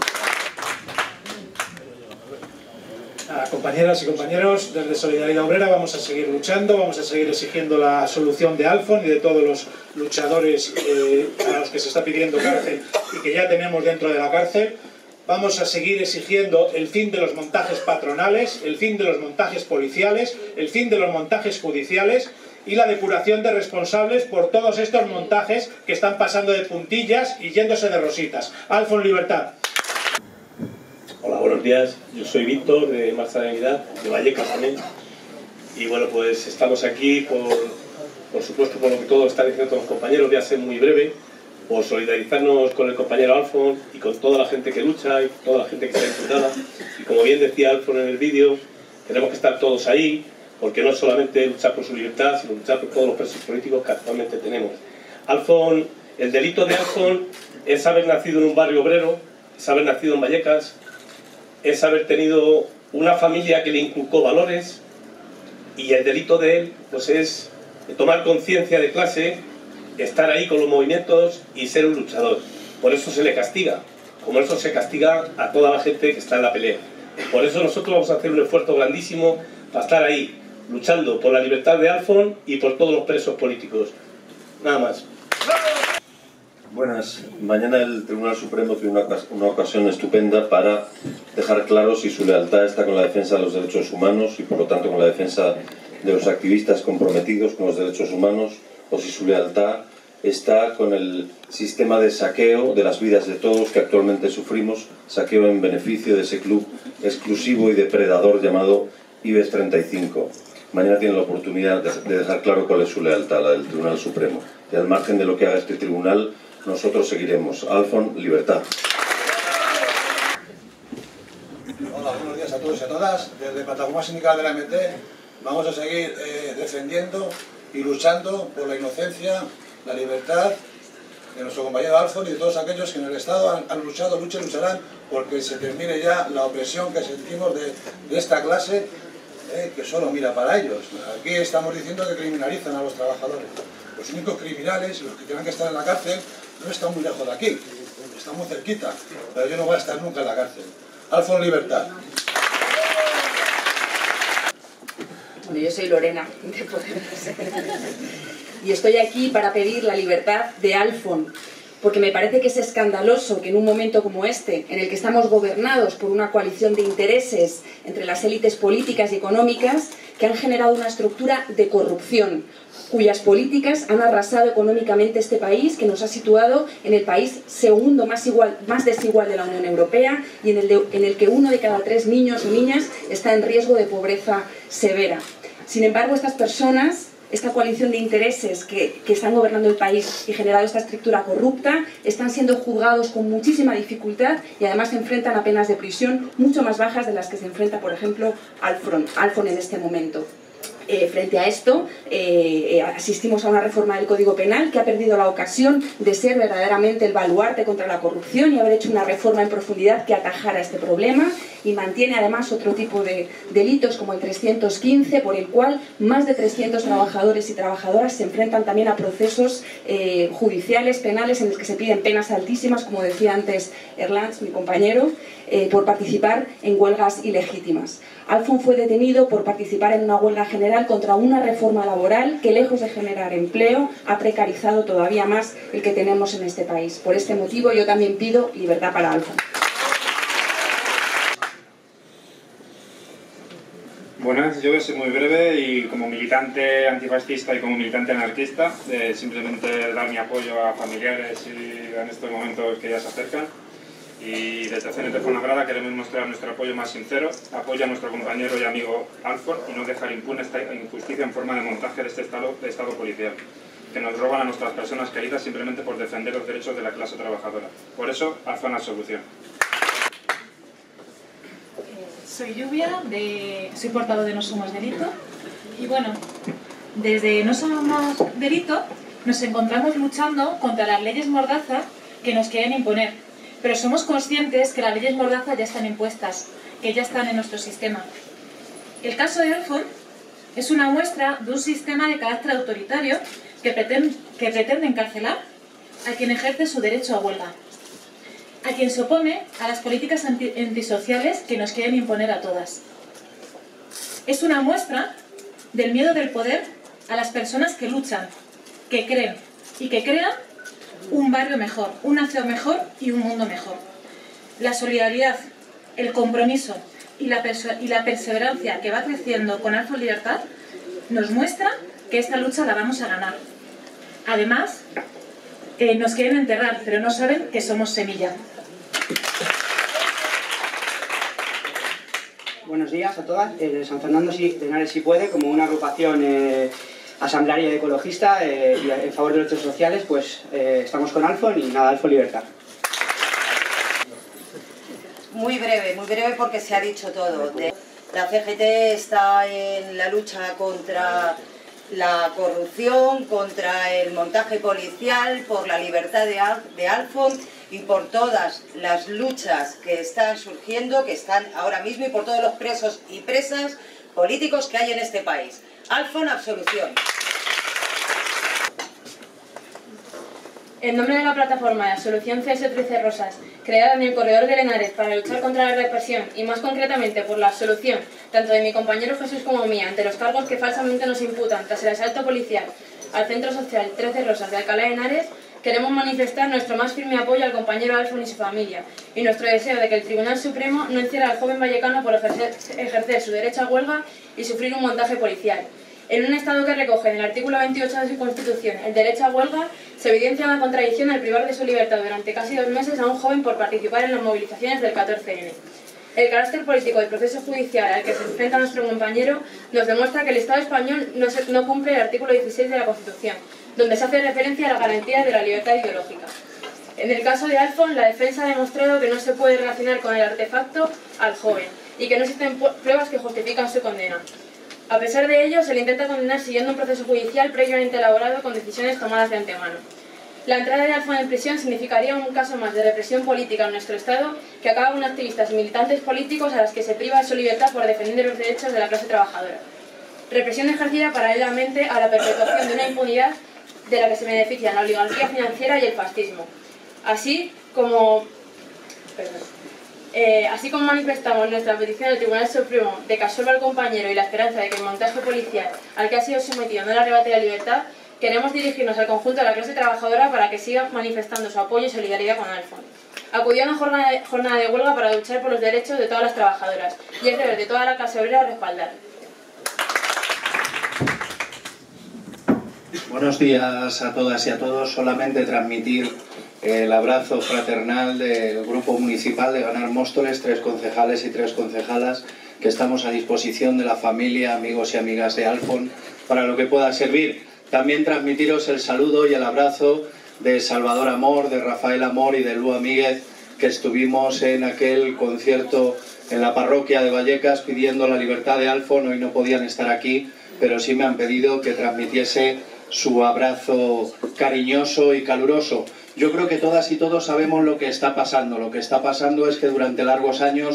A compañeras y compañeros, desde Solidaridad Obrera vamos a seguir luchando, vamos a seguir exigiendo la solución de Alfon y de todos los luchadores eh, a los que se está pidiendo cárcel y que ya tenemos dentro de la cárcel. Vamos a seguir exigiendo el fin de los montajes patronales, el fin de los montajes policiales, el fin de los montajes judiciales y la depuración de responsables por todos estos montajes que están pasando de puntillas y yéndose de rositas. Alfon, libertad. Hola, buenos días. Yo soy Víctor, de Marcha de Navidad, de Vallecas también. Y bueno, pues estamos aquí por, por supuesto, por lo que todos están diciendo todos los compañeros. Voy a ser muy breve, por solidarizarnos con el compañero Alfon y con toda la gente que lucha y toda la gente que está imputada. Y como bien decía Alfon en el vídeo, tenemos que estar todos ahí, porque no es solamente luchar por su libertad, sino luchar por todos los presos políticos que actualmente tenemos. Alfon, el delito de Alfon es haber nacido en un barrio obrero, es haber nacido en Vallecas, es haber tenido una familia que le inculcó valores, y el delito de él pues es tomar conciencia de clase, estar ahí con los movimientos y ser un luchador. Por eso se le castiga, como eso se castiga a toda la gente que está en la pelea. Por eso nosotros vamos a hacer un esfuerzo grandísimo para estar ahí, luchando por la libertad de Alfon y por todos los presos políticos. Nada más. Buenas. Mañana el Tribunal Supremo tiene una, una ocasión estupenda para dejar claro si su lealtad está con la defensa de los derechos humanos y por lo tanto con la defensa de los activistas comprometidos con los derechos humanos, o si su lealtad está con el sistema de saqueo de las vidas de todos que actualmente sufrimos, saqueo en beneficio de ese club exclusivo y depredador llamado IBEX treinta y cinco. Mañana tiene la oportunidad de dejar claro cuál es su lealtad, la del Tribunal Supremo. Y al margen de lo que haga este tribunal, nosotros seguiremos. Alfon, libertad. Hola, buenos días a todos y a todas. Desde Plataforma Sindical de la M T vamos a seguir eh, defendiendo y luchando por la inocencia, la libertad de nuestro compañero Alfon y de todos aquellos que en el Estado han, han luchado, luchan y lucharán porque se termine ya la opresión que sentimos de, de esta clase eh, que solo mira para ellos. Aquí estamos diciendo que criminalizan a los trabajadores. Los únicos criminales, los que tienen que estar en la cárcel, no están muy lejos de aquí, están muy cerquita, pero yo no voy a estar nunca en la cárcel. Alfon, libertad. Bueno, yo soy Lorena de Podemos y estoy aquí para pedir la libertad de Alfon, porque me parece que es escandaloso que en un momento como este, en el que estamos gobernados por una coalición de intereses entre las élites políticas y económicas que han generado una estructura de corrupción, cuyas políticas han arrasado económicamente este país, que nos ha situado en el país segundo más, igual, más desigual de la Unión Europea y en el, de, en el que uno de cada tres niños o niñas está en riesgo de pobreza severa. Sin embargo, estas personas, esta coalición de intereses que, que están gobernando el país y generado esta estructura corrupta, están siendo juzgados con muchísima dificultad y además se enfrentan a penas de prisión mucho más bajas de las que se enfrenta, por ejemplo, Alfon, Alfon en este momento. Eh, frente a esto, eh, asistimos a una reforma del Código Penal que ha perdido la ocasión de ser verdaderamente el baluarte contra la corrupción y haber hecho una reforma en profundidad que atajara este problema, y mantiene además otro tipo de delitos como el trescientos quince, por el cual más de trescientos trabajadores y trabajadoras se enfrentan también a procesos eh, judiciales, penales, en los que se piden penas altísimas, como decía antes Erlanz, mi compañero, eh, por participar en huelgas ilegítimas. Alfon fue detenido por participar en una huelga general contra una reforma laboral que, lejos de generar empleo, ha precarizado todavía más el que tenemos en este país. Por este motivo yo también pido libertad para Alfon. Buenas, yo voy a ser muy breve y como militante antifascista y como militante anarquista, eh, simplemente dar mi apoyo a familiares y en estos momentos que ya se acercan. Y desde C N T Fuenlabrada queremos mostrar nuestro apoyo más sincero, apoyo a nuestro compañero y amigo Alfon y no dejar impune esta injusticia en forma de montaje de este estado, de estado policial, que nos roban a nuestras personas queridas simplemente por defender los derechos de la clase trabajadora. Por eso, Alfon Absolución. Soy Lluvia, de... soy portavoz de No Somos Delito y bueno, desde No Somos Delito nos encontramos luchando contra las leyes mordaza que nos quieren imponer. Pero somos conscientes que las leyes mordaza ya están impuestas, que ya están en nuestro sistema. El caso de Alfon es una muestra de un sistema de carácter autoritario que pretende, que pretende encarcelar a quien ejerce su derecho a huelga, a quien se opone a las políticas anti, antisociales que nos quieren imponer a todas. Es una muestra del miedo del poder a las personas que luchan, que creen y que crean un barrio mejor, una ciudad mejor y un mundo mejor. La solidaridad, el compromiso y la, y la perseverancia que va creciendo con Alfon Libertad nos muestra que esta lucha la vamos a ganar. Además, eh, nos quieren enterrar, pero no saben que somos semilla. Buenos días a todas. Eh, San Fernando de Henares Si Puede, como una agrupación eh, asamblearia y ecologista eh, y en favor de los derechos sociales, pues eh, estamos con Alfon y nada, Alfon Libertad. Muy breve, muy breve porque se ha dicho todo. La C G T está en la lucha contra la corrupción, contra el montaje policial, por la libertad de, Al de Alfon y por todas las luchas que están surgiendo, que están ahora mismo, y por todos los presos y presas políticos que hay en este país. Alfon Absolución. En nombre de la plataforma de Absolución C S trece Rosas, creada en el corredor de Henares para luchar contra la represión y más concretamente por la absolución tanto de mi compañero Jesús como mía ante los cargos que falsamente nos imputan tras el asalto policial al Centro Social trece Rosas de Alcalá de Henares, queremos manifestar nuestro más firme apoyo al compañero Alfon y su familia y nuestro deseo de que el Tribunal Supremo no encierre al joven vallecano por ejercer, ejercer su derecho a huelga y sufrir un montaje policial. En un Estado que recoge en el artículo veintiocho de su Constitución el derecho a huelga, se evidencia la contradicción al privar de su libertad durante casi dos meses a un joven por participar en las movilizaciones del catorce ene. El carácter político del proceso judicial al que se enfrenta nuestro compañero nos demuestra que el Estado español no, se, no cumple el artículo dieciséis de la Constitución, donde se hace referencia a la garantía de la libertad ideológica. En el caso de Alfon, la defensa ha demostrado que no se puede relacionar con el artefacto al joven y que no existen pruebas que justifican su condena. A pesar de ello, se le intenta condenar siguiendo un proceso judicial previamente elaborado con decisiones tomadas de antemano. La entrada de Alfon en prisión significaría un caso más de represión política en nuestro Estado que acaba con activistas y militantes políticos a las que se priva de su libertad por defender los derechos de la clase trabajadora. Represión ejercida paralelamente a la perpetuación de una impunidad de la que se benefician la oligarquía financiera y el fascismo. Así como... Perdón. Eh, así como manifestamos nuestra petición al Tribunal Supremo de que absuelva al compañero y la esperanza de que el montaje policial al que ha sido sometido no le arrebate la libertad, queremos dirigirnos al conjunto de la clase trabajadora para que siga manifestando su apoyo y solidaridad con Alfon. Acudió a una jornada de, jornada de huelga para luchar por los derechos de todas las trabajadoras y es deber de toda la clase obrera respaldar. Buenos días a todas y a todos. Solamente transmitir el abrazo fraternal del Grupo Municipal de Ganar Móstoles, tres concejales y tres concejalas, que estamos a disposición de la familia, amigos y amigas de Alfon para lo que pueda servir. También transmitiros el saludo y el abrazo de Salvador Amor, de Rafael Amor y de Lua Míguez, que estuvimos en aquel concierto en la parroquia de Vallecas pidiendo la libertad de Alfon. Hoy no podían estar aquí, pero sí me han pedido que transmitiese su abrazo cariñoso y caluroso. Yo creo que todas y todos sabemos lo que está pasando. Lo que está pasando es que durante largos años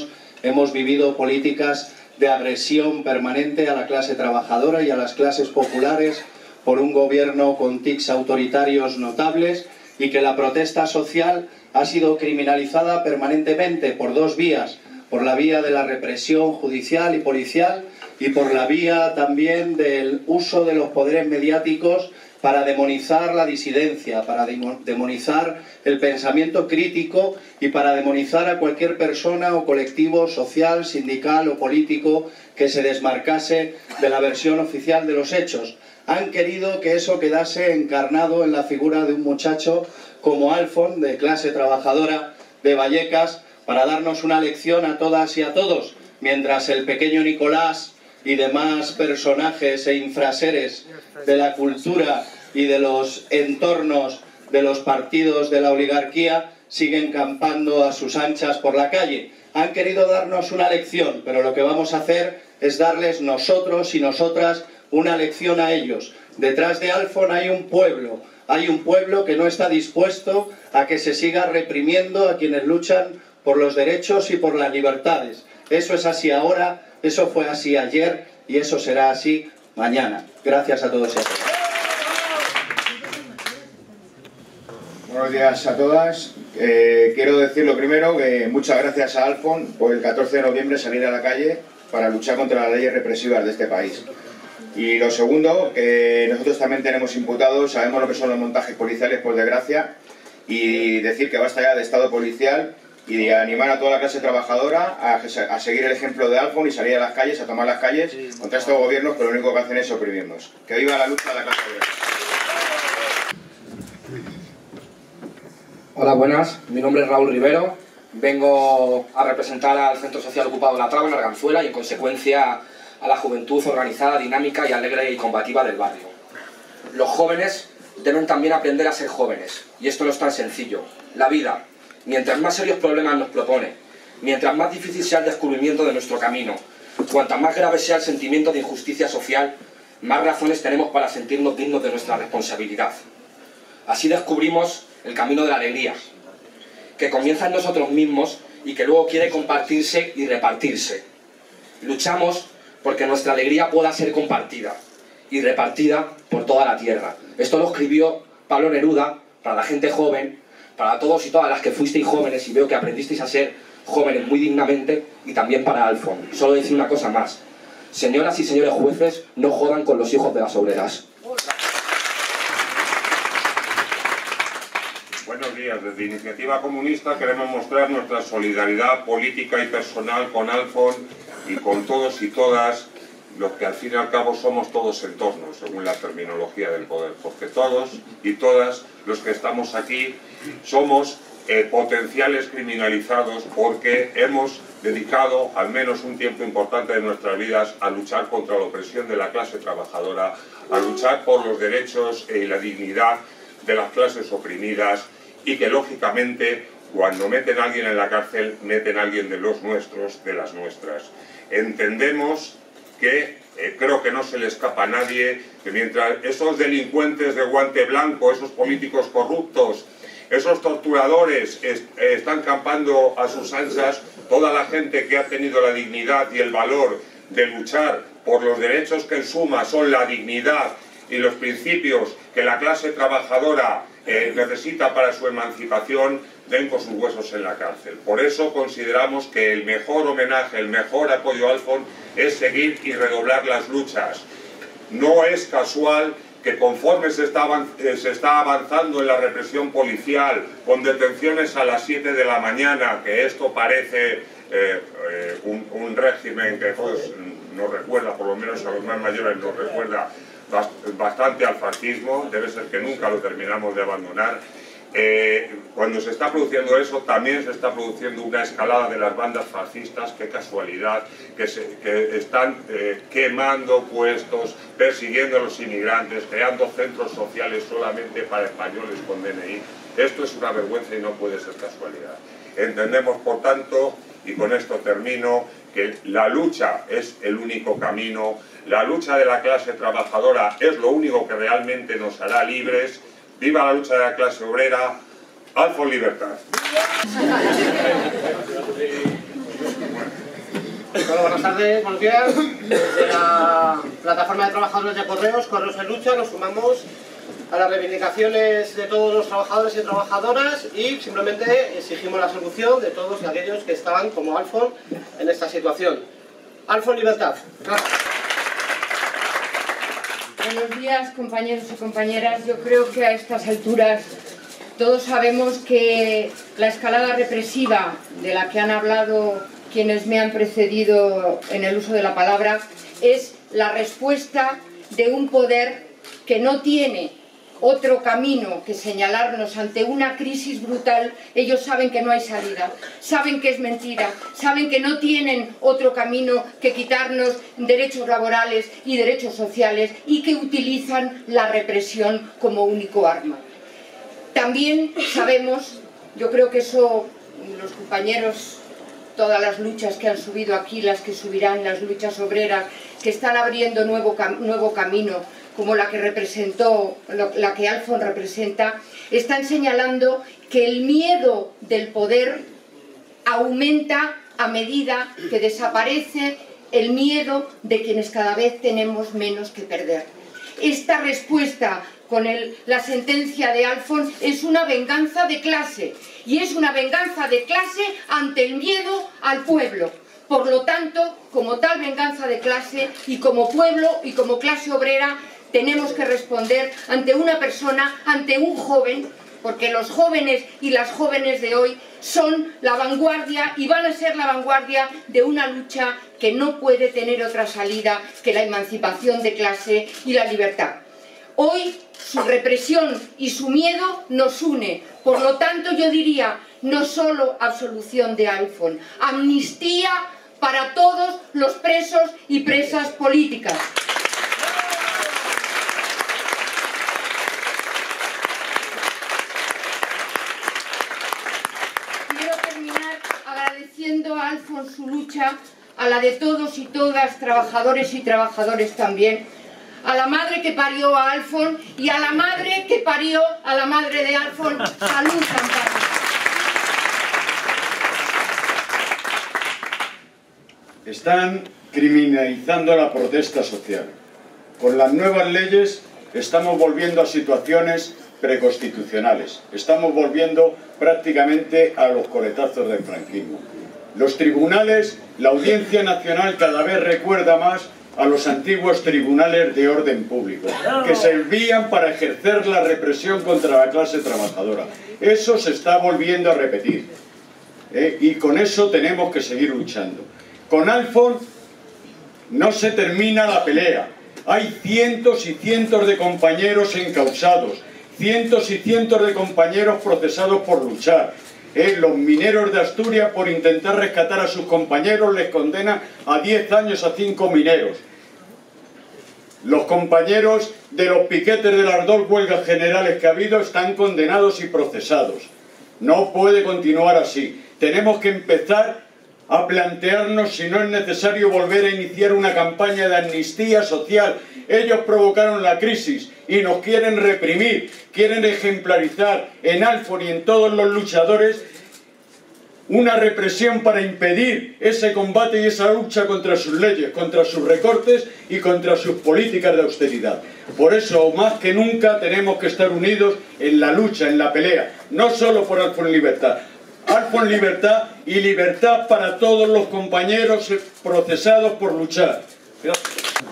hemos vivido políticas de agresión permanente a la clase trabajadora y a las clases populares por un gobierno con tics autoritarios notables, y que la protesta social ha sido criminalizada permanentemente por dos vías: por la vía de la represión judicial y policial y por la vía también del uso de los poderes mediáticos para demonizar la disidencia, para demonizar el pensamiento crítico y para demonizar a cualquier persona o colectivo social, sindical o político que se desmarcase de la versión oficial de los hechos. Han querido que eso quedase encarnado en la figura de un muchacho como Alfon, de clase trabajadora de Vallecas, para darnos una lección a todas y a todos, mientras el pequeño Nicolás y demás personajes e infraseres de la cultura y de los entornos de los partidos de la oligarquía siguen campando a sus anchas por la calle. Han querido darnos una lección, pero lo que vamos a hacer es darles nosotros y nosotras una lección a ellos. Detrás de Alfon hay un pueblo, hay un pueblo que no está dispuesto a que se siga reprimiendo a quienes luchan por los derechos y por las libertades. Eso es así ahora, eso fue así ayer y eso será así mañana. Gracias a todos y a todas. Buenos días a todas. Eh, quiero decir lo primero, que muchas gracias a Alfon por el catorce de noviembre salir a la calle para luchar contra las leyes represivas de este país. Y lo segundo, que nosotros también tenemos imputados, sabemos lo que son los montajes policiales, por desgracia, y decir que basta ya de estado policial y de animar a toda la clase trabajadora a, a seguir el ejemplo de Alfon y salir a las calles, a tomar las calles contra estos gobiernos que lo único que hacen es oprimirnos. Que viva la lucha de la clase obrera. Hola, buenas. Mi nombre es Raúl Rivero. Vengo a representar al Centro Social Ocupado La Traba en Arganzuela y, en consecuencia, a la juventud organizada, dinámica y alegre y combativa del barrio. Los jóvenes deben también aprender a ser jóvenes, y esto no es tan sencillo. La vida, mientras más serios problemas nos propone, mientras más difícil sea el descubrimiento de nuestro camino, cuanta más grave sea el sentimiento de injusticia social, más razones tenemos para sentirnos dignos de nuestra responsabilidad. Así descubrimos el camino de la alegría, que comienza en nosotros mismos y que luego quiere compartirse y repartirse. Luchamos porque nuestra alegría pueda ser compartida y repartida por toda la tierra. Esto lo escribió Pablo Neruda para la gente joven, para todos y todas las que fuisteis jóvenes, y veo que aprendisteis a ser jóvenes muy dignamente, y también para Alfon. Solo decir una cosa más: señoras y señores jueces, no jodan con los hijos de las obreras. Buenos días. Desde Iniciativa Comunista queremos mostrar nuestra solidaridad política y personal con Alfon y con todos y todas los que al fin y al cabo somos todos entornos, según la terminología del poder, porque todos y todas los que estamos aquí somos eh, potenciales criminalizados, porque hemos dedicado al menos un tiempo importante de nuestras vidas a luchar contra la opresión de la clase trabajadora, a luchar por los derechos y la dignidad de las clases oprimidas, y que lógicamente cuando meten a alguien en la cárcel, meten a alguien de los nuestros, de las nuestras. Entendemos que, eh, creo que no se le escapa a nadie, que mientras esos delincuentes de guante blanco, esos políticos corruptos, esos torturadores est eh, están campando a sus anchas, toda la gente que ha tenido la dignidad y el valor de luchar por los derechos que en suma son la dignidad y los principios que la clase trabajadora eh, necesita para su emancipación, den con sus huesos en la cárcel. Por eso consideramos que el mejor homenaje, el mejor apoyo a Alfon es seguir y redoblar las luchas. No es casual que conforme se está, eh, se está avanzando en la represión policial, con detenciones a las siete de la mañana, que esto parece eh, eh, un, un régimen que pues, nos recuerda, por lo menos a los más mayores nos recuerda bastante al fascismo, debe ser que nunca lo terminamos de abandonar. Eh, cuando se está produciendo eso, también se está produciendo una escalada de las bandas fascistas, qué casualidad, que, se, que están eh, quemando puestos, persiguiendo a los inmigrantes, creando centros sociales solamente para españoles con D N I. Esto es una vergüenza y no puede ser casualidad. Entendemos, por tanto, y con esto termino, que la lucha es el único camino, la lucha de la clase trabajadora es lo único que realmente nos hará libres. ¡Viva la lucha de la clase obrera! ¡Alfon Libertad! Bueno, buenas tardes, buenos días. Desde la plataforma de trabajadores de correos, Correos en Lucha, nos sumamos a las reivindicaciones de todos los trabajadores y trabajadoras y simplemente exigimos la solución de todos y aquellos que estaban como Alfon en esta situación. Alfon Libertad. Gracias. Buenos días, compañeros y compañeras. Yo creo que a estas alturas todos sabemos que la escalada represiva de la que han hablado quienes me han precedido en el uso de la palabra es la respuesta de un poder que no tiene otro camino que señalarnos ante una crisis brutal. Ellos saben que no hay salida, saben que es mentira, saben que no tienen otro camino que quitarnos derechos laborales y derechos sociales y que utilizan la represión como único arma. También sabemos, yo creo que eso los compañeros, todas las luchas que han subido aquí, las que subirán, las luchas obreras, que están abriendo nuevo, nuevo camino, como la que representó, la que Alfon representa, están señalando que el miedo del poder aumenta a medida que desaparece el miedo de quienes cada vez tenemos menos que perder. Esta respuesta con el, la sentencia de Alfon es una venganza de clase, y es una venganza de clase ante el miedo al pueblo. Por lo tanto, como tal venganza de clase y como pueblo y como clase obrera, tenemos que responder ante una persona, ante un joven, porque los jóvenes y las jóvenes de hoy son la vanguardia y van a ser la vanguardia de una lucha que no puede tener otra salida que la emancipación de clase y la libertad. Hoy su represión y su miedo nos une. Por lo tanto, yo diría, no solo absolución de Alfon, amnistía para todos los presos y presas políticas. Quiero terminar agradeciendo a Alfon su lucha, a la de todos y todas, trabajadores y trabajadores también, a la madre que parió a Alfon y a la madre que parió a la madre de Alfon. Salud, Amparo. Están criminalizando la protesta social. Con las nuevas leyes estamos volviendo a situaciones preconstitucionales. Estamos volviendo prácticamente a los coletazos del franquismo. Los tribunales, la Audiencia Nacional cada vez recuerda más a los antiguos tribunales de orden público, que servían para ejercer la represión contra la clase trabajadora. Eso se está volviendo a repetir, ¿eh? Y con eso tenemos que seguir luchando. Con Alfon no se termina la pelea. Hay cientos y cientos de compañeros encausados, cientos y cientos de compañeros procesados por luchar. Eh, los mineros de Asturias, por intentar rescatar a sus compañeros, les condenan a diez años a cinco mineros. Los compañeros de los piquetes de las dos huelgas generales que ha habido están condenados y procesados. No puede continuar así. Tenemos que empezar a plantearnos si no es necesario volver a iniciar una campaña de amnistía social. Ellos provocaron la crisis y nos quieren reprimir, quieren ejemplarizar en Alfon y en todos los luchadores una represión para impedir ese combate y esa lucha contra sus leyes, contra sus recortes y contra sus políticas de austeridad. Por eso, más que nunca, tenemos que estar unidos en la lucha, en la pelea, no solo por Alfon Libertad. Alfon Libertad y libertad para todos los compañeros procesados por luchar. Gracias.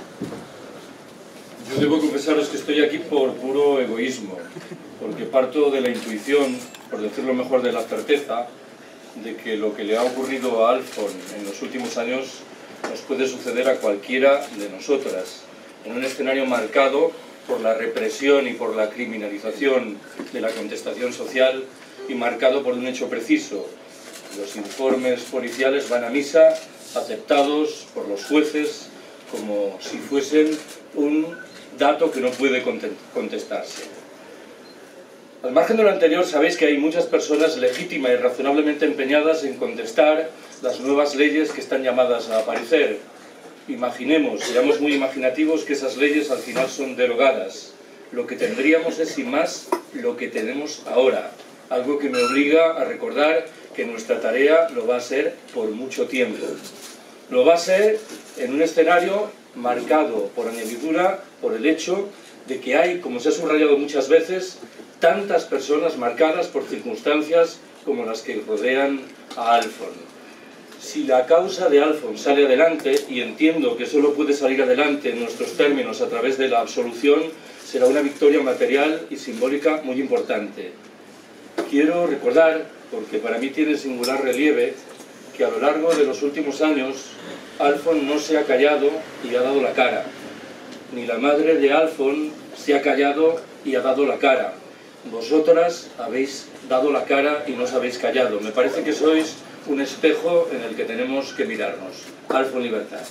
Yo debo confesaros que estoy aquí por puro egoísmo, porque parto de la intuición, por decirlo mejor, de la certeza, de que lo que le ha ocurrido a Alfon en los últimos años nos puede suceder a cualquiera de nosotras, en un escenario marcado por la represión y por la criminalización de la contestación social y marcado por un hecho preciso. Los informes policiales van a misa, aceptados por los jueces como si fuesen un dato que no puede contestarse. Al margen de lo anterior, sabéis que hay muchas personas legítimas y razonablemente empeñadas en contestar las nuevas leyes que están llamadas a aparecer. Imaginemos, seamos muy imaginativos, que esas leyes al final son derogadas. Lo que tendríamos es, sin más, lo que tenemos ahora. Algo que me obliga a recordar que nuestra tarea lo va a ser por mucho tiempo. Lo va a ser en un escenario marcado por añadidura por el hecho de que hay, como se ha subrayado muchas veces, tantas personas marcadas por circunstancias como las que rodean a Alfon. Si la causa de Alfon sale adelante, y entiendo que solo puede salir adelante en nuestros términos a través de la absolución, será una victoria material y simbólica muy importante. Quiero recordar, porque para mí tiene singular relieve, que a lo largo de los últimos años Alfon no se ha callado y ha dado la cara. Ni la madre de Alfon se ha callado y ha dado la cara. Vosotras habéis dado la cara y no os habéis callado. Me parece que sois un espejo en el que tenemos que mirarnos. Alfon Libertad.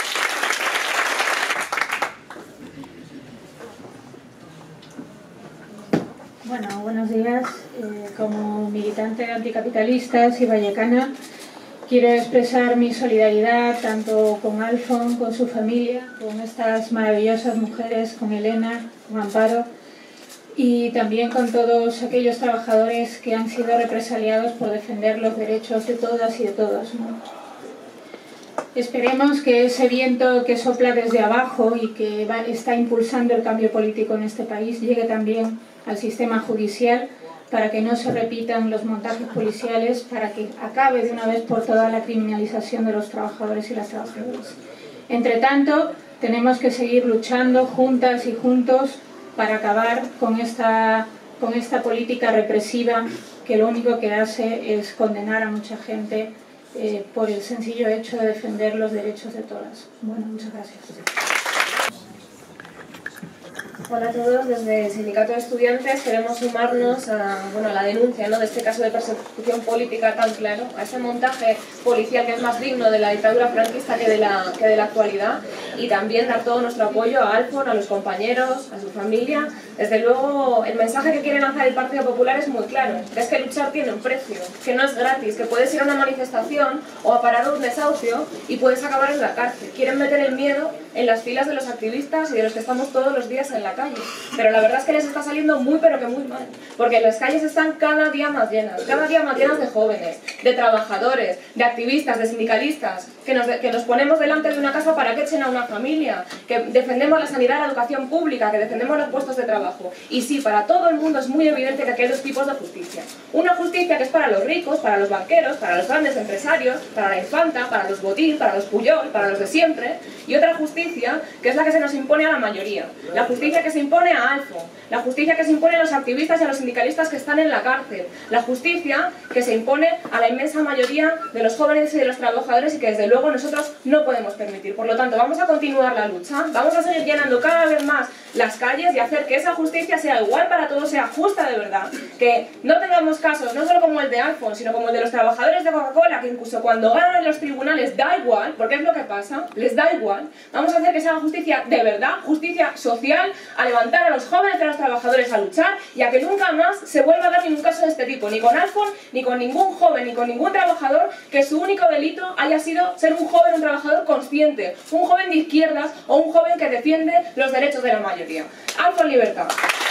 Bueno, buenos días. Eh, como militante de anticapitalistas y vallecana, quiero expresar mi solidaridad tanto con Alfon, con su familia, con estas maravillosas mujeres, con Elena, con Amparo, y también con todos aquellos trabajadores que han sido represaliados por defender los derechos de todas y de todos, ¿no? Esperemos que ese viento que sopla desde abajo y que va, está impulsando el cambio político en este país llegue también al sistema judicial, para que no se repitan los montajes policiales, para que acabe de una vez por todas la criminalización de los trabajadores y las trabajadoras. Entre tanto, tenemos que seguir luchando juntas y juntos para acabar con esta, con esta política represiva que lo único que hace es condenar a mucha gente eh, por el sencillo hecho de defender los derechos de todas. Bueno, muchas gracias. Hola a todos, desde el Sindicato de Estudiantes queremos sumarnos a, bueno, a la denuncia, ¿no?, de este caso de persecución política tan claro, a ese montaje policial que es más digno de la dictadura franquista que de la, que de la actualidad, y también dar todo nuestro apoyo a Alfon, a los compañeros, a su familia. Desde luego el mensaje que quiere lanzar el Partido Popular es muy claro, que es que luchar tiene un precio, que no es gratis, que puedes ir a una manifestación o a parar un desahucio y puedes acabar en la cárcel. Quieren meter el miedo en las filas de los activistas y de los que estamos todos los días en la calle, pero la verdad es que les está saliendo muy pero que muy mal, porque las calles están cada día más llenas, cada día más llenas de jóvenes, de trabajadores, de activistas, de sindicalistas, que nos, que nos ponemos delante de una casa para que echen a una familia, que defendemos la sanidad, la educación pública, que defendemos los puestos de trabajo. Y sí, para todo el mundo es muy evidente que aquí hay dos tipos de justicia. Una justicia que es para los ricos, para los banqueros, para los grandes empresarios, para la infanta, para los Botín, para los Puyol, para los de siempre, y otra justicia que es la que se nos impone a la mayoría, la justicia que se impone a Alfon, la justicia que se impone a los activistas y a los sindicalistas que están en la cárcel, la justicia que se impone a la inmensa mayoría de los jóvenes y de los trabajadores y que desde luego nosotros no podemos permitir. Por lo tanto, vamos a continuar la lucha, vamos a seguir llenando cada vez más las calles y hacer que esa justicia sea igual para todos, sea justa de verdad, que no tengamos casos no solo como el de Alfon, sino como el de los trabajadores de Coca-Cola, que incluso cuando ganan en los tribunales da igual, porque es lo que pasa, les da igual. Vamos a hacer que sea justicia de verdad, justicia social, a levantar a los jóvenes y a los trabajadores a luchar y a que nunca más se vuelva a dar ningún caso de este tipo, ni con Alfon, ni con ningún joven, ni con ningún trabajador que su único delito haya sido ser un joven, un trabajador consciente, un joven de izquierdas o un joven que defiende los derechos de la mayoría. Alfon Libertad.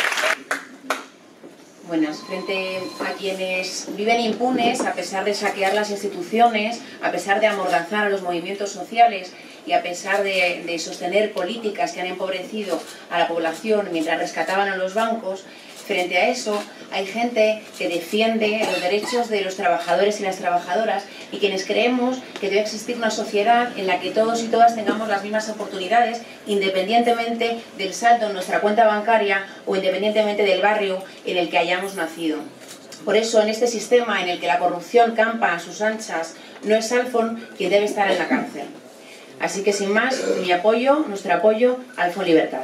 Buenas, frente a quienes viven impunes a pesar de saquear las instituciones, a pesar de amordazar a los movimientos sociales y a pesar de, de sostener políticas que han empobrecido a la población mientras rescataban a los bancos, frente a eso hay gente que defiende los derechos de los trabajadores y las trabajadoras y quienes creemos que debe existir una sociedad en la que todos y todas tengamos las mismas oportunidades independientemente del saldo en nuestra cuenta bancaria o independientemente del barrio en el que hayamos nacido. Por eso, en este sistema en el que la corrupción campa a sus anchas, no es Alfon quien debe estar en la cárcel. Así que sin más, mi apoyo, nuestro apoyo, Alfon Libertad.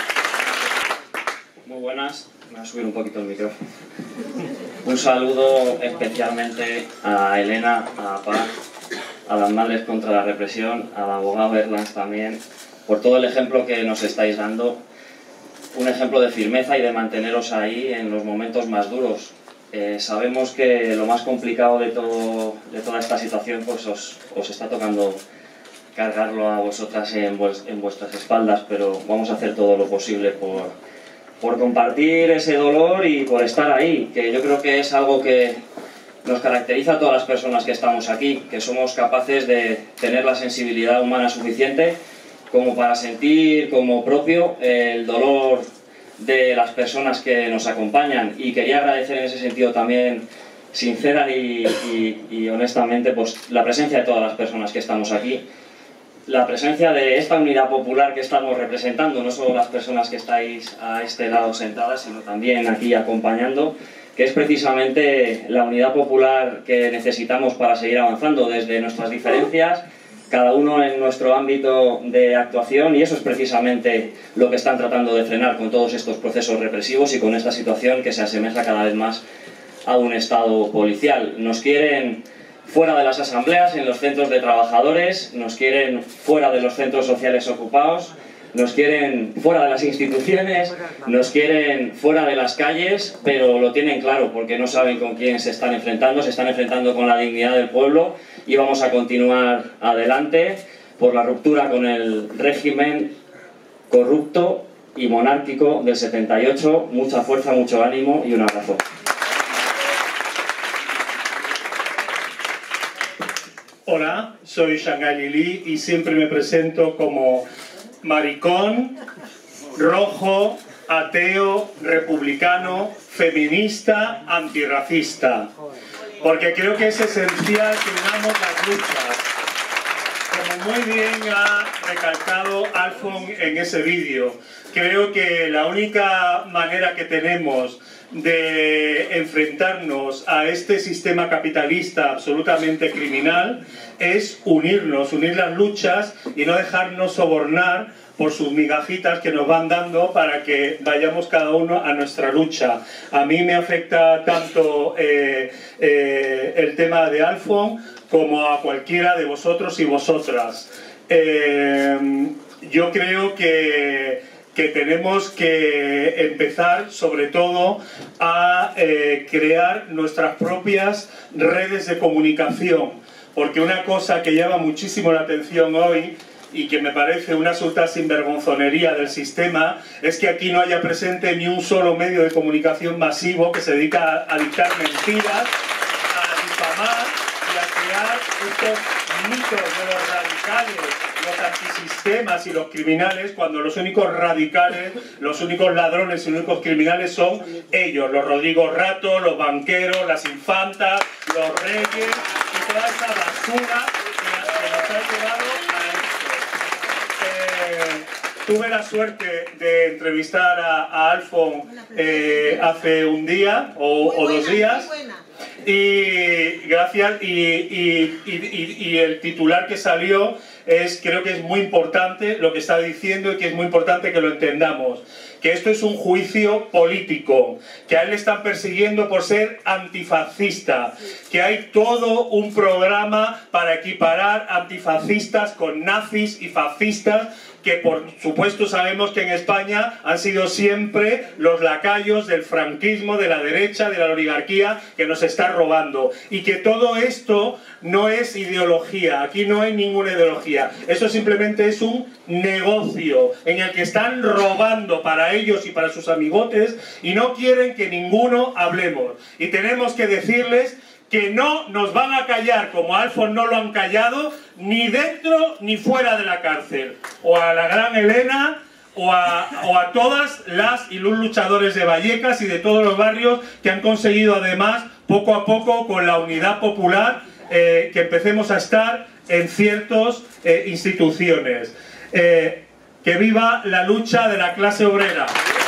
Muy buenas. Me voy a subir un poquito el micrófono. Un saludo especialmente a Elena, a Paz, a las Madres contra la Represión, al abogado Erlands también, por todo el ejemplo que nos estáis dando. Un ejemplo de firmeza y de manteneros ahí en los momentos más duros. Eh, sabemos que lo más complicado de, todo, de toda esta situación pues os, os está tocando cargarlo a vosotras en, vues, en vuestras espaldas, pero vamos a hacer todo lo posible por... por compartir ese dolor y por estar ahí, que yo creo que es algo que nos caracteriza a todas las personas que estamos aquí, que somos capaces de tener la sensibilidad humana suficiente como para sentir como propio el dolor de las personas que nos acompañan. Y quería agradecer en ese sentido también, sincera y, y, y honestamente, pues, la presencia de todas las personas que estamos aquí, la presencia de esta unidad popular que estamos representando, no solo las personas que estáis a este lado sentadas, sino también aquí acompañando, que es precisamente la unidad popular que necesitamos para seguir avanzando desde nuestras diferencias, cada uno en nuestro ámbito de actuación, y eso es precisamente lo que están tratando de frenar con todos estos procesos represivos y con esta situación que se asemeja cada vez más a un estado policial. Nos quieren fuera de las asambleas, en los centros de trabajadores, nos quieren fuera de los centros sociales ocupados, nos quieren fuera de las instituciones, nos quieren fuera de las calles, pero lo tienen claro porque no saben con quién se están enfrentando, se están enfrentando con la dignidad del pueblo, y vamos a continuar adelante por la ruptura con el régimen corrupto y monárquico del setenta y ocho. Mucha fuerza, mucho ánimo y un abrazo. Hola, soy Shanghai Lili y siempre me presento como maricón, rojo, ateo, republicano, feminista, antirracista. Porque creo que es esencial que unamos las luchas. Como muy bien ha recalcado Alfon en ese vídeo, creo que la única manera que tenemos de enfrentarnos a este sistema capitalista absolutamente criminal es unirnos, unir las luchas y no dejarnos sobornar por sus migajitas que nos van dando para que vayamos cada uno a nuestra lucha. A mí me afecta tanto eh, eh, el tema de Alfon como a cualquiera de vosotros y vosotras. Eh, yo creo que que tenemos que empezar sobre todo a eh, crear nuestras propias redes de comunicación, porque una cosa que llama muchísimo la atención hoy y que me parece una absoluta sinvergonzonería del sistema es que aquí no haya presente ni un solo medio de comunicación masivo que se dedica a, a dictar mentiras, a difamar y a crear estos mitos de los radicales, los antisistemas y los criminales, cuando los únicos radicales, los únicos ladrones y los únicos criminales son ellos, los Rodrigo Rato, los banqueros, las infantas, los reyes y toda esa basura que nos ha llevado a esto. Eh, tuve la suerte de entrevistar a, a Alfon eh, hace un día o, o dos días. Y gracias, y, y, y, y el titular que salió es, creo que es muy importante lo que está diciendo y que es muy importante que lo entendamos, que esto es un juicio político, que a él le están persiguiendo por ser antifascista, que hay todo un programa para equiparar antifascistas con nazis y fascistas, que por supuesto sabemos que en España han sido siempre los lacayos del franquismo, de la derecha, de la oligarquía, que nos está robando. Y que todo esto no es ideología, aquí no hay ninguna ideología. Eso simplemente es un negocio en el que están robando para ellos y para sus amigotes y no quieren que ninguno hablemos. Y tenemos que decirles que no nos van a callar, como a Alfon no lo han callado, ni dentro ni fuera de la cárcel. O a la gran Elena, o a, o a todas las y los luchadores de Vallecas y de todos los barrios que han conseguido además, poco a poco, con la unidad popular, eh, que empecemos a estar en ciertas eh, instituciones. Eh, ¡Que viva la lucha de la clase obrera!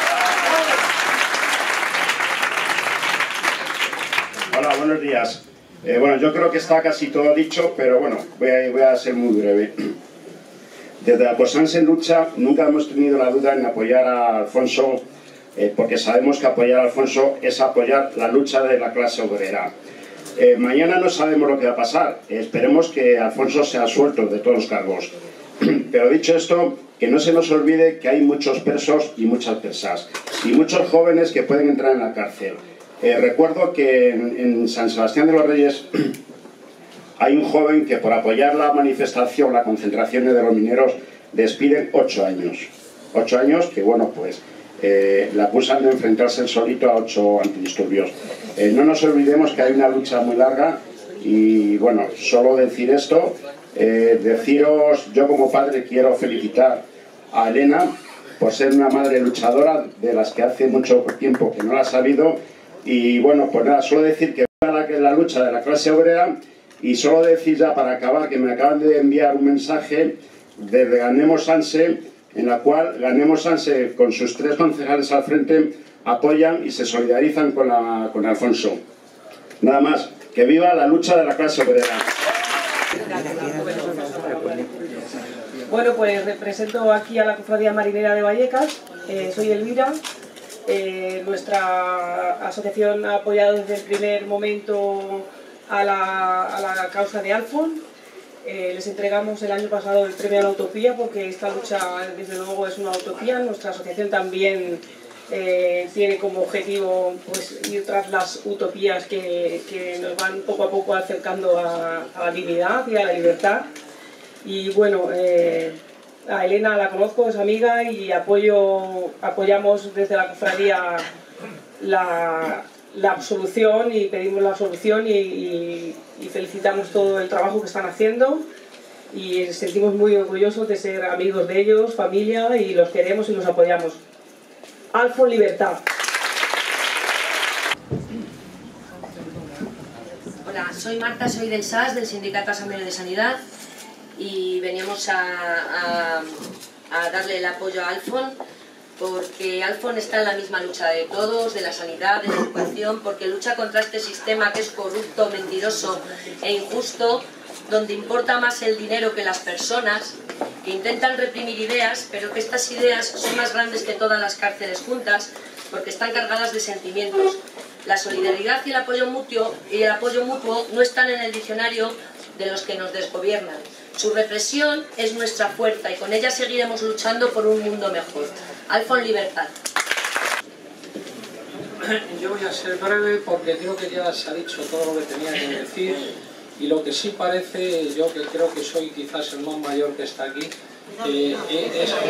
Hola, buenos días. Eh, bueno, yo creo que está casi todo dicho, pero bueno, voy a, voy a ser muy breve. Desde Alposans en Lucha nunca hemos tenido la duda en apoyar a Alfonso, eh, porque sabemos que apoyar a Alfonso es apoyar la lucha de la clase obrera. Eh, mañana no sabemos lo que va a pasar, eh, esperemos que Alfonso sea suelto de todos los cargos. Pero dicho esto, que no se nos olvide que hay muchos presos y muchas presas, y muchos jóvenes que pueden entrar en la cárcel. Eh, recuerdo que en, en San Sebastián de los Reyes hay un joven que por apoyar la manifestación, la concentración de los mineros, despiden ocho años. Ocho años que, bueno, pues eh, le acusan de enfrentarse el solito a ocho antidisturbios. Eh, no nos olvidemos que hay una lucha muy larga y bueno, solo decir esto, eh, deciros, yo como padre quiero felicitar a Elena por ser una madre luchadora de las que hace mucho tiempo que no la ha sabido y bueno, pues nada, solo decir que la, la lucha de la clase obrera y solo decir ya para acabar que me acaban de enviar un mensaje desde Ganemos Sanse en la cual Ganemos Sanse con sus tres concejales al frente apoyan y se solidarizan con, la, con Alfonso. Nada más, que viva la lucha de la clase obrera. Bueno, pues represento aquí a la Cofradía Marinera de Vallecas, eh, soy Elvira. Eh, nuestra asociación ha apoyado desde el primer momento a la, a la causa de Alfon. Eh, les entregamos el año pasado el premio a la utopía porque esta lucha desde luego es una utopía. Nuestra asociación también eh, tiene como objetivo pues, ir tras las utopías que, que nos van poco a poco acercando a, a la dignidad y a la libertad. Y bueno, eh, a Elena la conozco, es amiga y apoyo, apoyamos desde la cofradía la, la absolución y pedimos la absolución y, y, y felicitamos todo el trabajo que están haciendo y nos sentimos muy orgullosos de ser amigos de ellos, familia, y los queremos y los apoyamos. Alfon Libertad. Hola, soy Marta, soy del S A S, del Sindicato Asamblea de Sanidad, y veníamos a, a, a darle el apoyo a Alfon porque Alfon está en la misma lucha de todos, de la sanidad, de la educación, porque lucha contra este sistema que es corrupto, mentiroso e injusto, donde importa más el dinero que las personas, que intentan reprimir ideas, pero que estas ideas son más grandes que todas las cárceles juntas, porque están cargadas de sentimientos. La solidaridad y el apoyo mutuo, y el apoyo mutuo no están en el diccionario de los que nos desgobiernan. Su represión es nuestra fuerza y con ella seguiremos luchando por un mundo mejor. Alfon Libertad. Yo voy a ser breve porque creo que ya se ha dicho todo lo que tenía que decir y lo que sí parece, yo que creo que soy quizás el más mayor que está aquí, eh, eh, es...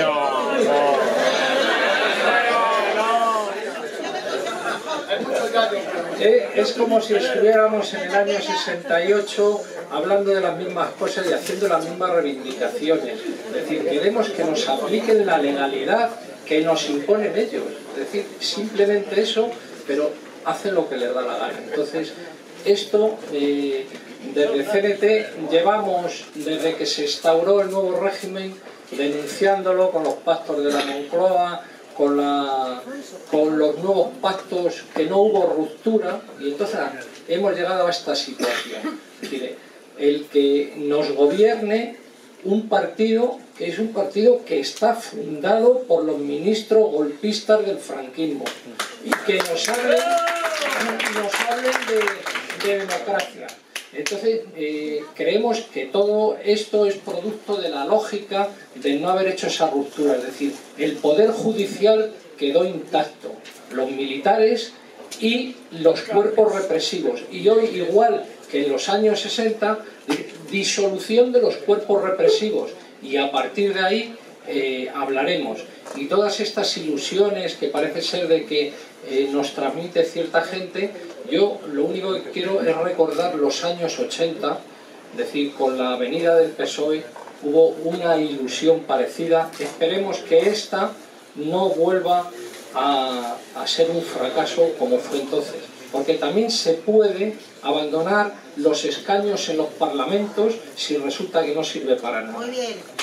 Eh, es como si estuviéramos en el año sesenta y ocho hablando de las mismas cosas y haciendo las mismas reivindicaciones. Es decir, queremos que nos apliquen la legalidad que nos imponen ellos. Es decir, simplemente eso, pero hacen lo que les da la gana. Entonces, esto, eh, desde C N T, llevamos, desde que se instauró el nuevo régimen, denunciándolo con los pactos de la Moncloa, Con, la, con los nuevos pactos, que no hubo ruptura, y entonces hemos llegado a esta situación. Es decir, el que nos gobierne un partido que es un partido que está fundado por los ministros golpistas del franquismo y que nos hablen, nos hablen de, de democracia. Entonces, eh, creemos que todo esto es producto de la lógica de no haber hecho esa ruptura. Es decir, el poder judicial quedó intacto, los militares y los cuerpos represivos. Y hoy, igual que en los años sesenta, disolución de los cuerpos represivos. Y a partir de ahí eh, hablaremos. Y todas estas ilusiones que parece ser de que eh, nos transmite cierta gente, yo lo único que quiero es recordar los años ochenta, es decir, con la venida del P S O E hubo una ilusión parecida. Esperemos que esta no vuelva a, a ser un fracaso como fue entonces, porque también se puede abandonar los escaños en los parlamentos si resulta que no sirve para nada. Muy bien.